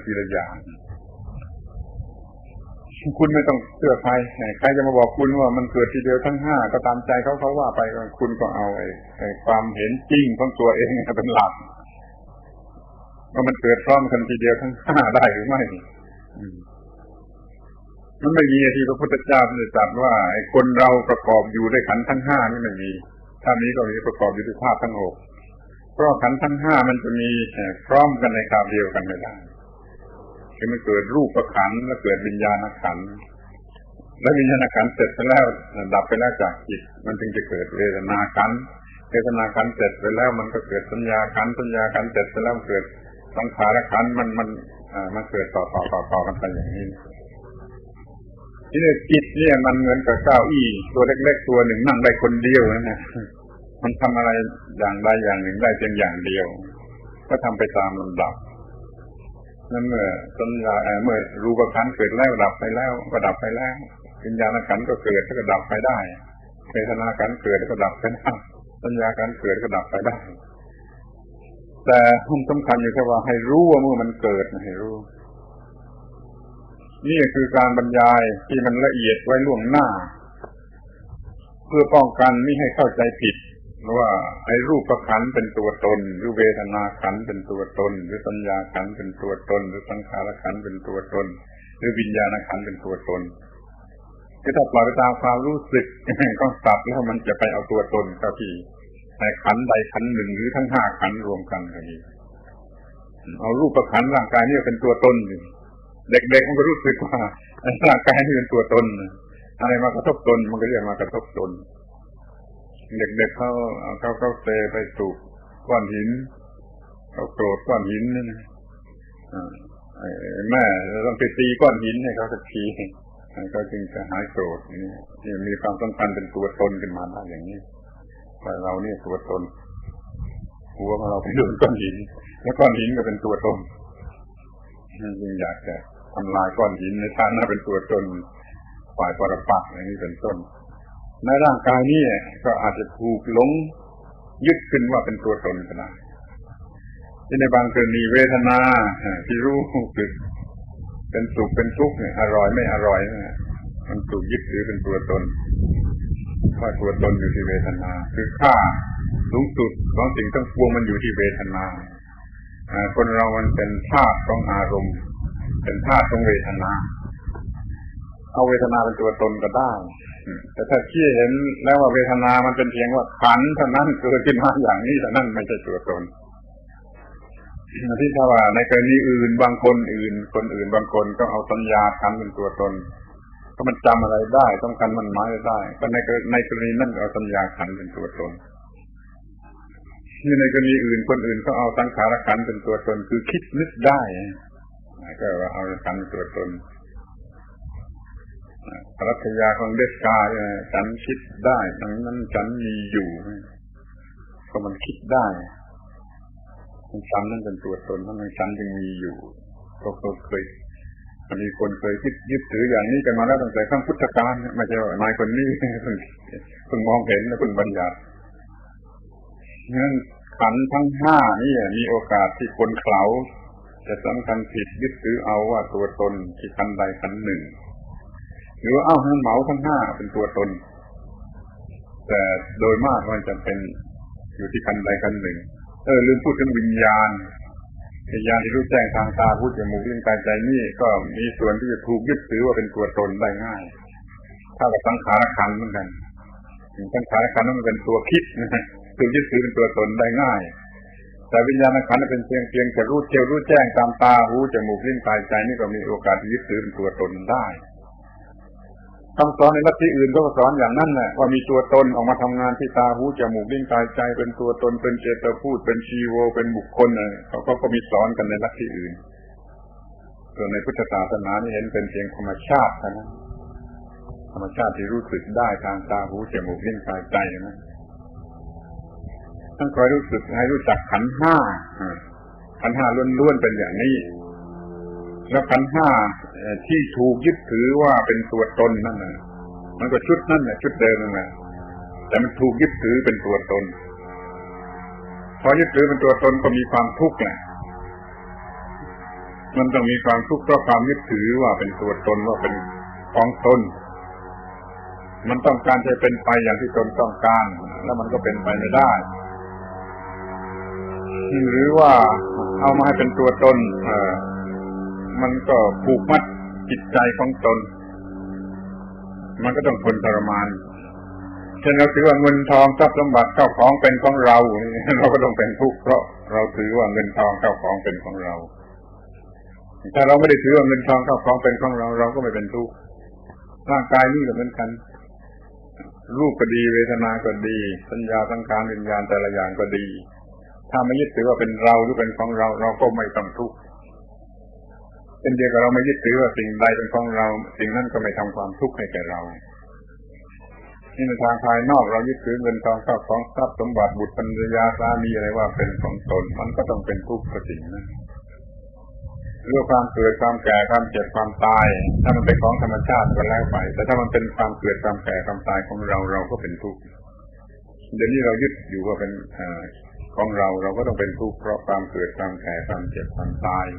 คุณไม่ต้องเชื่อใครจะมาบอกคุณว่ามันเกิดทีเดียวทั้งห้าก็ตามใจเขาว่าไปคุณก็เอาไอ้ความเห็นจริงของตัวเองเป็นหลักว่ามันเกิดพร้อมกันทีเดียวทั้งห้าได้หรือไม่มันไม่มีที่พระพุทธเจ้าได้ตรัสว่าไอ้คนเราประกอบอยู่ด้วยขันธ์ทั้งห้านี่ไม่มีถ้ามีก็มีประกอบอยู่ด้วยธาตุทั้งหกเพราะขันธ์ทั้งห้ามันจะมีพร้อมกันในคราวเดียวกันไม่ได้คือมันเกิดรูปขันธ์แล้วเกิดวิญญาณขันธ์แล้ววิญญาณขันธ์เสร็จไปแล้วดับไปแล้วจากจิตมันจึงจะเกิดเวทนาขันธ์เวทนาขันธ์เสร็จไปแล้วมันก็เกิดสัญญาขันธ์สัญญาขันธ์เสร็จไปแล้วเกิดสังขารขันธ์มันเกิดต่อกันไปอย่างนี้ที่นี่จิตเนี่ยมันเหมือนกับเก้าอี้ตัวเล็กๆตัวหนึ่งนั่งได้คนเดียวนะมันทำอะไรอย่างใดอย่างหนึ่งได้เพียงอย่างเดียวก็ทำไปตามลำดับนั่นเมื่อสัญญาเมื่อรูปขันธ์เกิดแล้วดับไปแล้วก็ดับไปแล้ววิญญาณขันธ์ก็เกิดแล้วก็ดับไปได้เวทนาขันธ์เกิดแล้วก็ดับไปได้สัญญาขันธ์เกิดก็ดับไปได้แต่มันสำคัญอยู่แค่ว่าให้รู้ว่าเมื่อมันเกิดให้รู้นี่คือการบรรยายที่มันละเอียดไว้ล่วงหน้าเพื่อป้องกันไม่ให้เข้าใจผิดว่าไอ้รูปขันธ์เป็นตัวตนหรือเวทนาขันธ์เป็นตัวตนหรือสัญญาขันธ์เป็นตัวตนหรือสังขารขันธ์เป็นตัวตนหรือวิญญาณขันธ์เป็นตัวตนถ้าปล่อยไปตามความรู้สึกของสัตว์แล้วมันจะไปเอาตัวตนเข้าที่ในขันธ์ใดขันธ์หนึ่งหรือทั้งห้าขันธ์รวมกันอย่างนี้เอารูปขันธ์ร่างกายนี่เป็นตัวตนเด็กๆมันก็รู้สึกว่าร่างกายนี่เป็นตัวตนอะไรมากระทบตนมันก็เรียกมากระทบตนเด็กๆเขาเตะไปถูกก้อนหินเขาโกรธก้อนหินนั่นแม่ต้องไปตีก้อนหินให้เขาสักทีเขาจึงจะหายโกรธนี่มีความสำคัญเป็นตัวตนขึ้นมาได้อย่างนี้แต่เราเนี่ยตัวตนหัวของเราไปโดนก้อนหินแล้วก้อนหินก็เป็นตัวตนจึงอยากจะทำลายก้อนหินในฐานะเป็นตัวตนฝ่ายปรปักษ์อย่างนี้เป็นต้นในร่างกายนี้ก็อาจจะถูกหลงยึดขึ้นว่าเป็นตัวตนก็ได้ที่ในบางกรณีเวทนาที่รู้สึกเป็นสุขเป็นทุกข์อร่อยไม่อร่อยมันถูกยึดถือเป็นตัวตนว่าตัวตนอยู่ที่เวทนาคือค่าสูงสุดของสิ่งทั้งปวงมันอยู่ที่เวทนาคนเรามันเป็นธาตุของอารมณ์เป็นธาตุของเวทนาเอาเวทนาเป็นตัวตนก็ได้แต่ถ้าชี้เห็นแล้วว่าเวทนามันเป็นเพียงว่าขันธ์เท่านั้นเกิดขึ้นมาอย่างนี้เท่านั้นไม่ใช่ตัวตนที่ถ้าว่าในกรณีอื่นบางคนคนอื่นบางคนก็เอาสัญญาขันธ์เป็นตัวตนก็มันจำอะไรได้สำคัญมันหมายได้ก็ในกรณีนั้นเอาสัญญาขันธ์เป็นตัวตนที่ในกรณีอื่นคนอื่นก็เอาสังขารขันธ์เป็นตัวตนคือคิดนึกได้ก็ว่าเอาขันธ์เป็นตัวตนปรัชญาของเดสกาฉันคิดได้ดังนั้นฉันมีอยู่ก็มันคิดได้ฉันนั่นเป็นตัวตนเพราะมันฉันจึงมีอยู่ก็เคยมีคนเคยคิดยึดถืออย่างนี้กันมาแล้วตั้งแต่ครั้งพุทธกาลไม่ใช่ว่านายคนนี้เพิ่งมองเห็นและเพิ่งบัญญัติงั้นขันธ์ทั้งห้านี่มีโอกาสที่คนเขาจะสำคัญผิดยึดถือเอาว่าตัวตนที่ขันธ์ใดขันธ์หนึ่งหรือว่าเอาให้เหมาทั้งห้าเป็นตัวตนแต่โดยมากมันจะเป็นอยู่ที่ขันธ์ใดขันธ์หนึ่งลืมพูดถึงวิญญาณที่รู้แจ้งทางตาหูจมูกลิ้นกายใจนี่ก็มีส่วนที่จะถูกยึดถือว่าเป็นตัวตนได้ง่ายถ้ากับสังขารขันธ์เหมือนกันสังขารขันธ์นั้นมันเป็นตัวคิดถูกยึดถือเป็นตัวตนได้ง่ายแต่วิญญาณขันธ์เป็นเพียงจะรู้แจ้งตามตาหูจมูกลิ้นกายใจนี่ก็มีโอกาสที่ยึดถือเป็นตัวตนได้คำสอนในลัทธิอื่นก็สอนอย่างนั้นแหละว่ามีตัวตนออกมาทำงานที่ตาหูจมูกลิ้นกายใจเป็นตัวตนเป็นเจตพูดเป็นชีโวเป็นบุคคลเขาก็มีสอนกันในลัทธิอื่นส่วนในพุทธศาสนานี่เห็นเป็นเพียงธรรมชาตินะธรรมชาติที่รู้สึกได้ทางตาหูจมูกลิ้นกายใจนะต้องคอยรู้สึกให้รู้จักขันธ์ห้าล้วนๆเป็นอย่างนี้แล้วขันธ์ห้าที่ถูกยึดถือว่าเป็นตัวตนนั่นน่ะมันก็ชุดนั่นแหละชุดเดิมนั่นแหละแต่มันถูกยึดถือเป็นตัวตนพอยึดถือเป็นตัวตนก็มีความทุกข์แหละมันต้องมีความทุกข์เพราะความยึดถือว่าเป็นตัวตนว่าเป็นของตนมันต้องการจะเป็นไปอย่างที่ตนต้องการแล้วมันก็เป็นไปไม่ได้หรือว่าเอามาให้เป็นตัวตนมันก็ผูกมัดจิตใจของตนมันก็ต้องทนทรมานเช่นเราถือว่าเงินทองทรัพย์สมบัติเจ้าของเป็นของเราเราก็ต้องเป็นทุกข์เพราะเราถือว่าเงินทองเจ้าของเป็นของเราถ้าเราไม่ได้ถือว่าเงินทองเจ้าของเป็นของเราเราก็ไม่เป็นทุกข์ร่างกายนี่ก็เหมือนกันรูปก็ดีเวทนาก็ดีสัญญาสังขารวิญญาณแต่ละอย่างก็ดีถ้าไม่ยึดถือว่าเป็นเราหรือเป็นของเราเราก็ไม่ต้องทุกข์เป็นเดียวกับเราไม่ยึดถือว่าสิ่งใดเป็นของเราสิ่งนั้นก็ไม่ทำความทุกข์ให้แก่เรานี่ในทางภายนอกเรายึดถือเงินทองข้าวของทรัพย์สมบัติบุตรภรรยาสามีอะไรว่าเป็นของตนมันก็ต้องเป็นทุกข์กับสิ่งนั้นเรื่องความเกิดความแก่ความเจ็บความตายถ้ามันเป็นของธรรมชาติก็แล้วไปแต่ถ้ามันเป็นความเกิดความแก่ความตายของเราเราก็เป็นทุกข์เดี๋ยวนี้เรายึดอยู่ว่าเป็นของเราก็ต้องเป็นทุกข์เพราะความเกิดความแก่ความเจ็บความตาย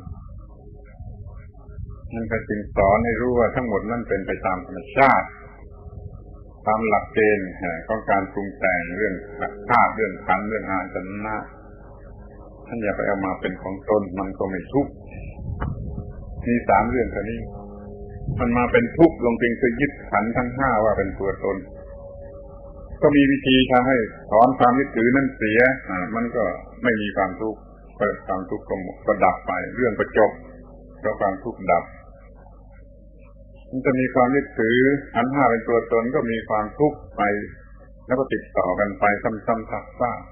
นั่นก็จึงสอนให้รู้ว่าทั้งหมดนั่นเป็นไปตามธรรมชาติตามหลักเกณฑ์ของการปรุงแต่งเรื่องธาตุเรื่องขันธ์เรื่องอาจนะท่านอย่าไปเอามาเป็นของตนมันก็ไม่ทุกข์มีสามเรื่องเท่านี้มันมาเป็นทุกข์ลงเพียงคือยึดขันธ์ทั้งห้าว่าเป็นตัวตนก็มีวิธีทำให้ถอนความยึดถือนั่นเสียมันก็ไม่มีความทุกข์ความทุกข์ก็ดับไปเรื่องก็จบเพราะความทุกข์ดับมันจะมีความยึดถือขันธ์ห้าเป็นตัวตนก็มีความทุกข์ไปแล้วก็ติดต่อกันไปซ้ำๆซาก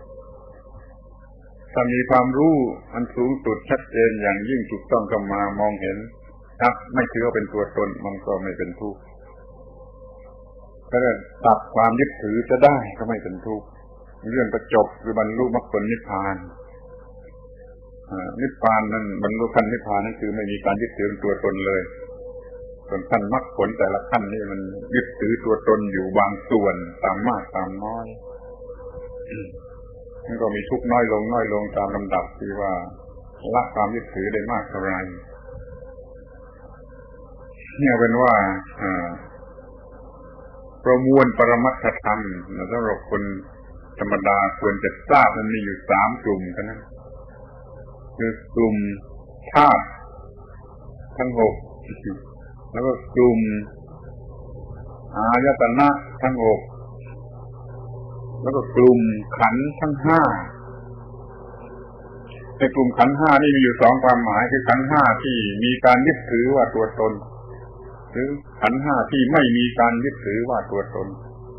ๆถ้ามีความรู้อันสูงสุดชัดเจนอย่างยิ่งถูกต้องเข้ามามองเห็นครับไม่ถือว่าเป็นตัวตนมันก็ไม่เป็นทุกข์ก็จะตัดความยึดถือจะได้ก็ไม่เป็นทุกข์เรื่องก็จบคือบรรลุมรรคผลนิพพานนิพพานนั้นบรรลุขั้นนิพพานนั่นคือไม่มีการยึดถือตัวตนเลยส่วนขั้นมรรคผลแต่ละขั้นนี่มันยึดถือตัวตนอยู่บางส่วนตามมากตามน้อยมันก็มีทุกข์น้อยลงตามลำดับที่ว่าละความยึดถือได้มากเท่าไรเนี่ยเป็นว่าประมวลปรมัตถธรรมสำหรับคนธรรมดาควรจะทราบมันมีอยู่3กลุ่มเท่านั้นคือกลุ่มธาตุทั้ง6แล้วก็กลุ่มอายตนะทั้ง6แล้วก็กลุ่มขันธ์ทั้ง5ในกลุ่มขันธ์5นี่มีอยู่2ความหมายคือขันธ์5ที่มีการยึดถือว่าตัวตนหรือขันธ์5ที่ไม่มีการยึดถือว่าตัวตน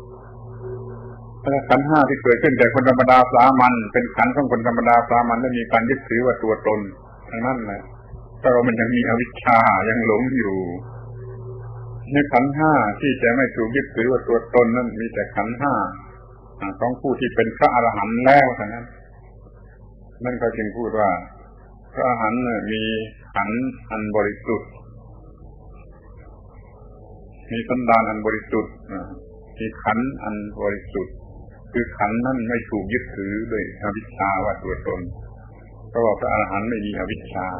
ขันธ์5ที่เกิดขึ้นแต่คนธรรมดาสามัญเป็นขันธ์ของคนธรรมดาสามัญและมีการยึดถือว่าตัวตนทั้งนั้นแหละเพราะมันยังมีอวิชชายังหลงอยู่ในขันธ์5ที่จะไม่ถูกยึดถือว่าตัวตนนั้นมีแต่ขันธ์5ของผู้ที่เป็นพระอรหันต์แล้วเท่านั้นนั่นก็จึงพูดว่าพระอรหันต์มีขันธ์อันบริสุทธิ์มีสันดานอันบริสุทธิ์มีขันธ์อันบริสุทธิ์คือขันธ์นั้นไม่ถูกยึดถือด้วยอวิชชาว่าตัวตนเพราะว่าพระอรหันต์ไม่มีอวิชชา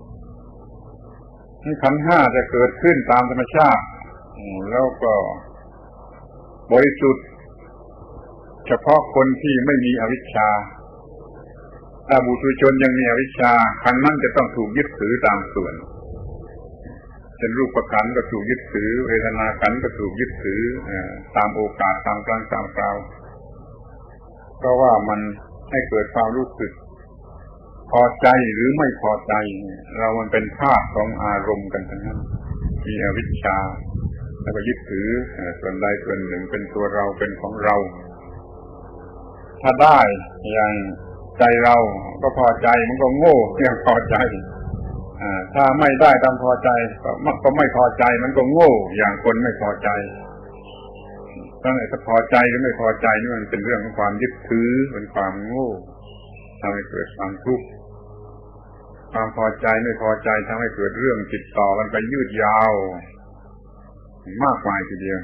ขันธ์5จะเกิดขึ้นตามธรรมชาติแล้วก็บริสุทธิ์เฉพาะคนที่ไม่มีอวิชชาถ้าบุตุชนยังมีอวิชชาขันธ์นั้นจะต้องถูกยึดถือตามส่วนเป็นรูปขันธ์ก็ถูกยึดถือเวทนาขันธ์ก็ถูกยึดถือตามโอกาสตามครั้งตามคราวเพราะว่ามันให้เกิดความรู้สึกพอใจหรือไม่พอใจเรามันเป็นธาตุของอารมณ์กันทั้งนั้นมีอวิชชาแล้วก็ยึดถือส่วนใดส่วนหนึ่งเป็นตัวเราเป็นของเราถ้าได้อย่างใจเราก็พอใจมันก็โง่ยังพอใจถ้าไม่ได้ตามพอใจก็ไม่พอใจมันก็โง่อย่างคนไม่พอใจตั้งแต่พอใจหรือไม่พอใจนี่มันเป็นเรื่องของความยึดถือเป็นความโง่ทำให้เกิดความทุกข์ความพอใจไม่พอใจทำให้เกิดเรื่องติดต่อกันไปยืดยาวมากมายทีเดียว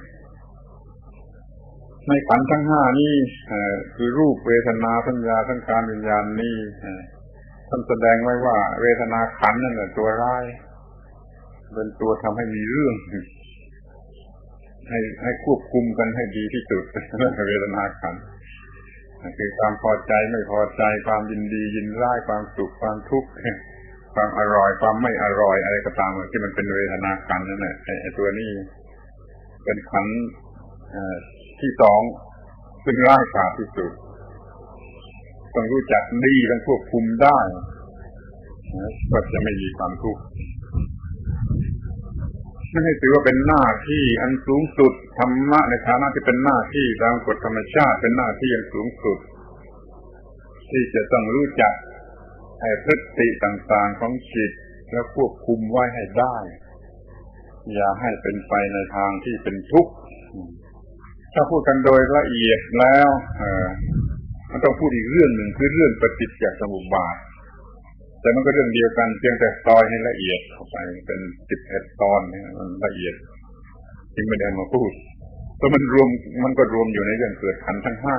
ในขันธ์ทั้ง5นี้คือรูปเวทนาสัญญาสังขารวิญญาณนี้ท่านแสดงไว้ว่าเวทนาขันธ์นั่นแหละตัวร้ายเป็นตัวทำให้มีเรื่องให้ควบคุมกันให้ดีที่สุดเรื่องเวทนาขันธ์คือความพอใจไม่พอใจความยินดียินร้ายความสุขความทุกข์ความอร่อยความไม่อร่อยอะไรก็ตามที่มันเป็นเวทนาขันธ์นั่นแหละไอ้ตัวนี้เป็นขันธ์ที่2ซึ่งร้ายกาจที่สุดต้องรู้จักดีต้องควบคุมได้ก็จะไม่มีความทุกข์ไม่ให้ถือว่าเป็นหน้าที่อันสูงสุดธรรมะในฐานะที่เป็นหน้าที่ตามกฎธรรมชาติเป็นหน้าที่อันสูงสุดที่จะต้องรู้จักให้พฤติต่างๆของจิตแล้วควบคุมไว้ให้ได้อย่าให้เป็นไปในทางที่เป็นทุกข์ถ้าพูดกันโดยละเอียดแล้วมันต้องพูดอีกเรื่องหนึ่งคือเรื่องปฏิจจสมุปบาทแต่มันก็เรื่องเดียวกันเพียงแต่ซอยให้ละเอียดเข้าไปเป็น11ตอนมันละเอียดจึงไม่ได้มาพูดเพราะมันก็รวมอยู่ในเรื่องเกิดขันธ์ทั้ง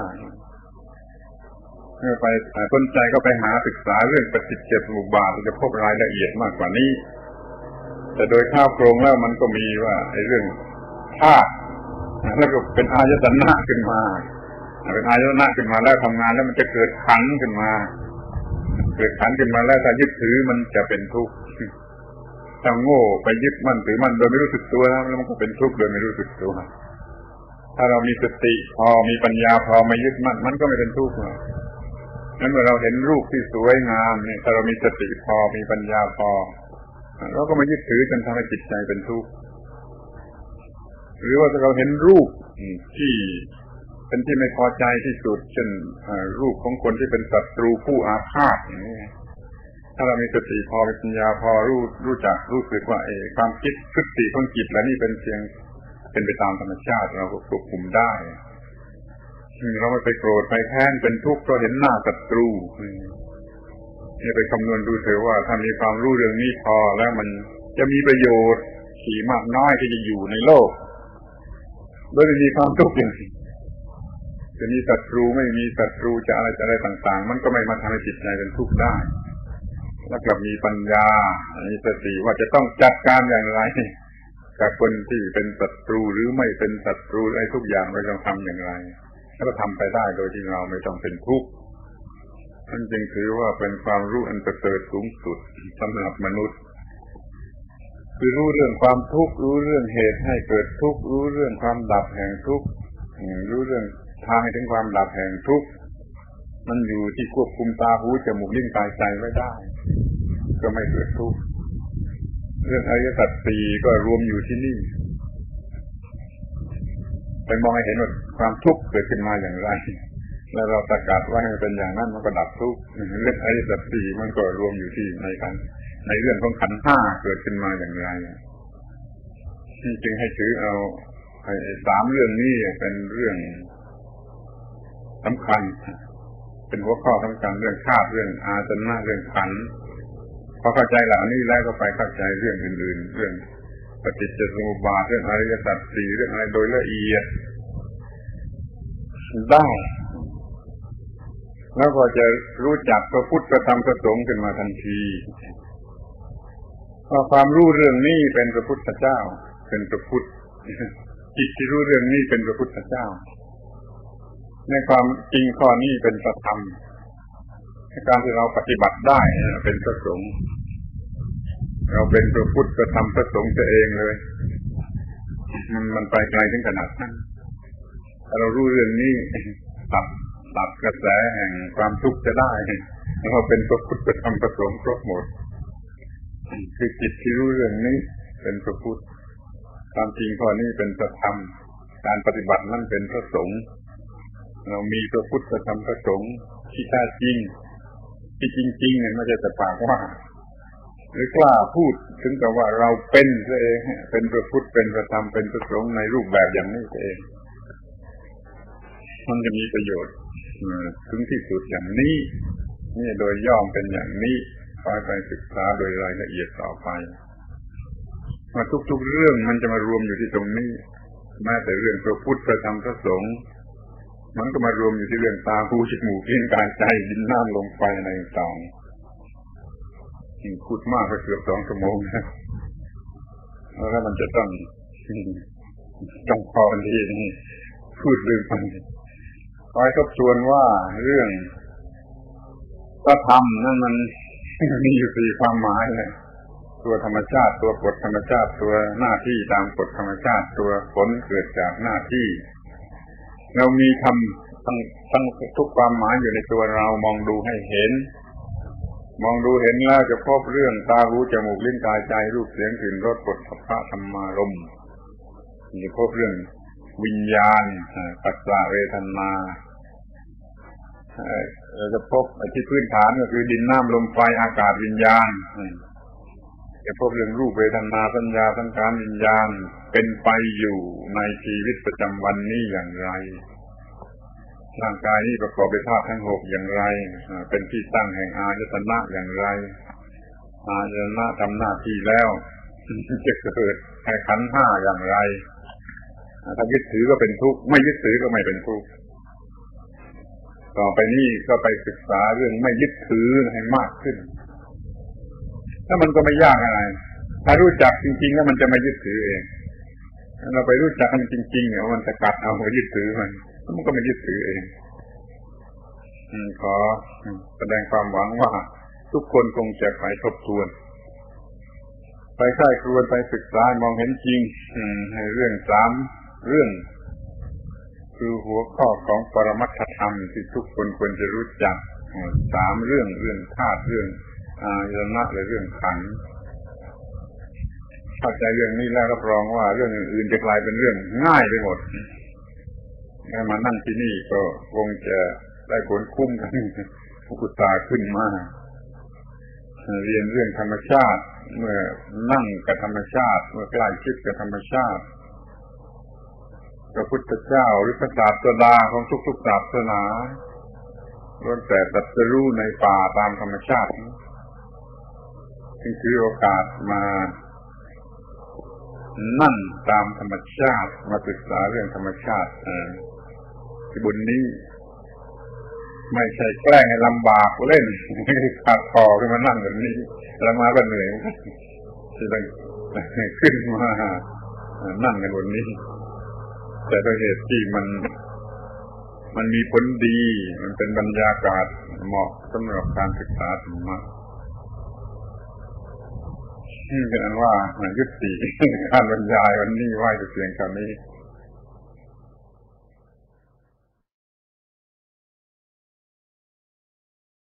5เมื่อไปสนใจก็ไปหาศึกษาเรื่องปฏิจจสมุปบาทจะพบรายละเอียดมากกว่านี้แต่โดยข้าวโครงแล้วมันก็มีว่าไอ้เรื่องธาตุแล้วก็เป็นอายตนะขึ้นมาเป็นอายตนะขึ้นมาแล้วทำงานแล้วมันจะเกิดขันธ์ขึ้นมาเกิดขันธ์ขึ้นมาแล้วถ้ายึดถือมันจะเป็นทุกข์ถ้าโง่ไปยึดมั่นถือมั่นโดยไม่รู้สึกตัวแล้วมันก็เป็นทุกข์โดยไม่รู้สึกตัวถ้าเรามีสติพอมีปัญญาพอไม่ยึดมั่นมันก็ไม่เป็นทุกข์นั้นเมื่อเราเห็นรูปที่สวยงามเนี่ยถ้าเรามีสติพอมีปัญญาพอเราก็ไม่ยึดถือจนทำให้จิตใจเป็นทุกข์หรือว่าถ้าเราเห็นรูปที่เป็นที่ไม่พอใจที่สุดเช่นรูปของคนที่เป็นศัตรูผู้อาฆาตอย่างนี้ถ้าเรามีสติพอมีปัญญาพอรู้จักรู้สึกว่าความคิดพฤติของจิตและนี่เป็นเพียงเป็นไปตามธรรมชาติเราก็ควบคุมได้เราไม่ไปโกรธไปแค้นเป็นทุกข์เพราะเห็นหน้าศัตรูนี่ไปคำนวณดูเถอะว่าถ้ามีความรู้เรื่องนี้พอแล้วมันจะมีประโยชน์ที่มากน้อยที่จะอยู่ในโลกโดยไม่มีความทุกข์อย่างนี้จะมีศัตรูไม่มีศัตรูจะอะไรต่างๆมันก็ไม่มาทำให้จิตใจเป็นทุกข์ได้แล้วกลับมีปัญญามีสติว่าจะต้องจัดการอย่างไรกับคนที่เป็นศัตรูหรือไม่เป็นศัตรูอะไรทุกอย่างเราต้องทำอย่างไรแล้วก็ทำไปได้โดยที่เราไม่ต้องเป็นทุกข์นั่นจึงถือว่าเป็นความรู้อันประเสริฐสูงสุดสำหรับมนุษย์คือรู้เรื่องความทุกข์รู้เรื่องเหตุให้เกิดทุกข์รู้เรื่องความดับแห่งทุกข์รู้เรื่องทางให้ถึงความดับแห่งทุกข์มันอยู่ที่ควบคุมตาหูจมูกลิ้นกายใจไว้ได้ก็ไม่เกิดทุกข์เรื่องอริยสัจสี่ก็รวมอยู่ที่นี่ไปมองให้เห็นว่าความทุกข์เกิดขึ้นมาอย่างไรแล้วเราประกาศว่าให้เป็นอย่างนั้นมันก็ดับทุกข์เรื่องอริยสัจสี่มันก็รวมอยู่ที่ในเรื่องของขันธ์ห้าเกิดขึ้นมาอย่างไรจึงให้ถือเอาสามเรื่องนี้เป็นเรื่องสำคัญเป็นหัวข้อสำคัญเรื่องธาตุเรื่องอาสนะเรื่องขันธ์พอเข้าใจเหล่านี้แล้วก็ไปเข้าใจเรื่องอื่นๆเรื่องปฏิจจสมุปบาทเรื่องอริยสัจสี่เรื่องอะไรโดยละเอียดได้แล้วก็จะรู้จักพระพุทธพระธรรมพระสงฆ์ขึ้นมาทันทีว่าความรู้เรื่องนี้เป็นพระพุทธเจ้าเป็นพระพุทธจิตที่รู้เรื่องนี้เป็นพระพุทธเจ้าในความจริงข้อนี้เป็นพระธรรมการที่เราปฏิบัติได้เป็นพระสงฆ์เราเป็นพระพุทธพระธรรมพระสงฆ์เองเลยมันไปไกลถึงขนาดนั้นถ้าเรารู้เรื่องนี้ตัดกระแสแห่งความทุกข์จะได้เราเป็นพระพุทธพระธรรมพระสงฆ์ครบหมดคือจิตที่รู้เรื่องนี้เป็นพระพุทธความจริงข้อนี้เป็นพระธรรมการปฏิบัตินั้นเป็นพระสงฆ์เรามีพระพุทธพระธรรมพระสงฆ์ที่แท้จริงที่จริงๆเนี่ยไม่ใช่แต่ปากว่าหรือกล้าพูดถึงกับว่าเราเป็นตัวเองเป็นพระพุทธเป็นพระธรรมเป็นพระสงฆ์ในรูปแบบอย่างนี้เองมันจะมีประโยชน์ถึงที่สุดอย่างนี้นี่โดยย่อมเป็นอย่างนี้ไปศึกษาโดยรายละเอียดต่อไปว่าทุกๆเรื่องมันจะมารวมอยู่ที่ตรงนี้แม้แต่เรื่องพระพุทธพระธรรมพระสงฆ์มันก็มารวมอยู่ที่เรื่องตาหูจมูกลิ้นกายใจดินน้ำลมไฟในต่างพูดมากไปเกือบ2 ชั่วโมงแล้วมันจะต้องพอกันทีนี้พูดลืมไปคอยทบทวนว่าเรื่องพระธรรมนั่นมันมีอยู่4 ความหมายเลยตัวธรรมชาติตัวกฎธรรมชาติตัวหน้าที่ตามกฎธรรมชาติตัวผลเกิดจากหน้าที่เรามีธรรมทั้งทุกความหมายอยู่ในตัวเรามองดูให้เห็นแล้วจะพบเรื่องตาหูจมูกลิ้นกายใจรูปเสียงกลิ่นรสปุถะพะธรรมารมณ์จะพบเรื่องวิญญาณปัสสะเวทนาเราจะพบที่พื้นฐานก็คือดินน้ำลมไฟอากาศวิญญาณจะพบเรื่องรูปเวทนาสัญญาสังขารวิญญาณเป็นไปอยู่ในชีวิตประจำวันนี้อย่างไรร่างกายนี้ประกอบด้วยธาตุทั้ง6อย่างไรเป็นที่ตั้งแห่งอายตนะอย่างไรอายตนะทำหน้าที่แล้วจะเกิดขันธ์5อย่างไรถ้ายึดถือก็เป็นทุกข์ไม่ยึดถือก็ไม่เป็นทุกข์ต่อไปนี้ก็ไปศึกษาเรื่องไม่ยึดถือให้มากขึ้นถ้ามันก็ไม่ยากอะไรถ้ารู้จักจริงๆแล้วมันจะไม่ยึดถือเองเราไปรู้จักมันจริงๆเนี่ยมันจะกัดเอาไปยึดถือมันก็ไม่ยึดถือเองขอแสดงความหวังว่าทุกคนคงจะไปทบทวนไปใคร่ครวญไปศึกษามองเห็นจริงให้เรื่อง3เรื่องคือหัวข้อของปรมัตถธรรมที่ทุกคนควรจะรู้จัก3เรื่องธาตุเรื่องอายตนะและเรื่องขันธ์เข้าใจเรื่องนี้แล้วรับรองว่าเรื่องอื่นๆจะกลายเป็นเรื่องง่ายไปหมดถ้ามานั่งที่นี่ก็คงจะได้ผลคุ้มกันอุตส่าห์ขึ้นมาเรียนเรื่องธรรมชาติเมื่อนั่งกับธรรมชาติเมื่อใกล้ชิดกับธรรมชาติพระพุทธเจ้าหรือพระศาสดาของทุกๆศาสนาล้วนแต่ตรัสรู้ในป่าตามธรรมชาติจึงถือโอกาสมานั่งตามธรรมชาติมาศึกษาเรื่องธรรมชาติที่บุญนี้ไม่ใช่แกล้งให้ลำบากเล่นขาดคอขึ้นมานั่งแบบนี้แล้วมาก็เหนื่อยที่ต้องขึ้นมานั่งกันบนนี้แต่ด้วยเหตุที่มันมีผลดีมันเป็นบรรยากาศเหมาะสำหรับการศึกษาธรรมะเป็นอันว่ายุติการบรรยายวันนี้ไว้แต่เพียงเท่านี้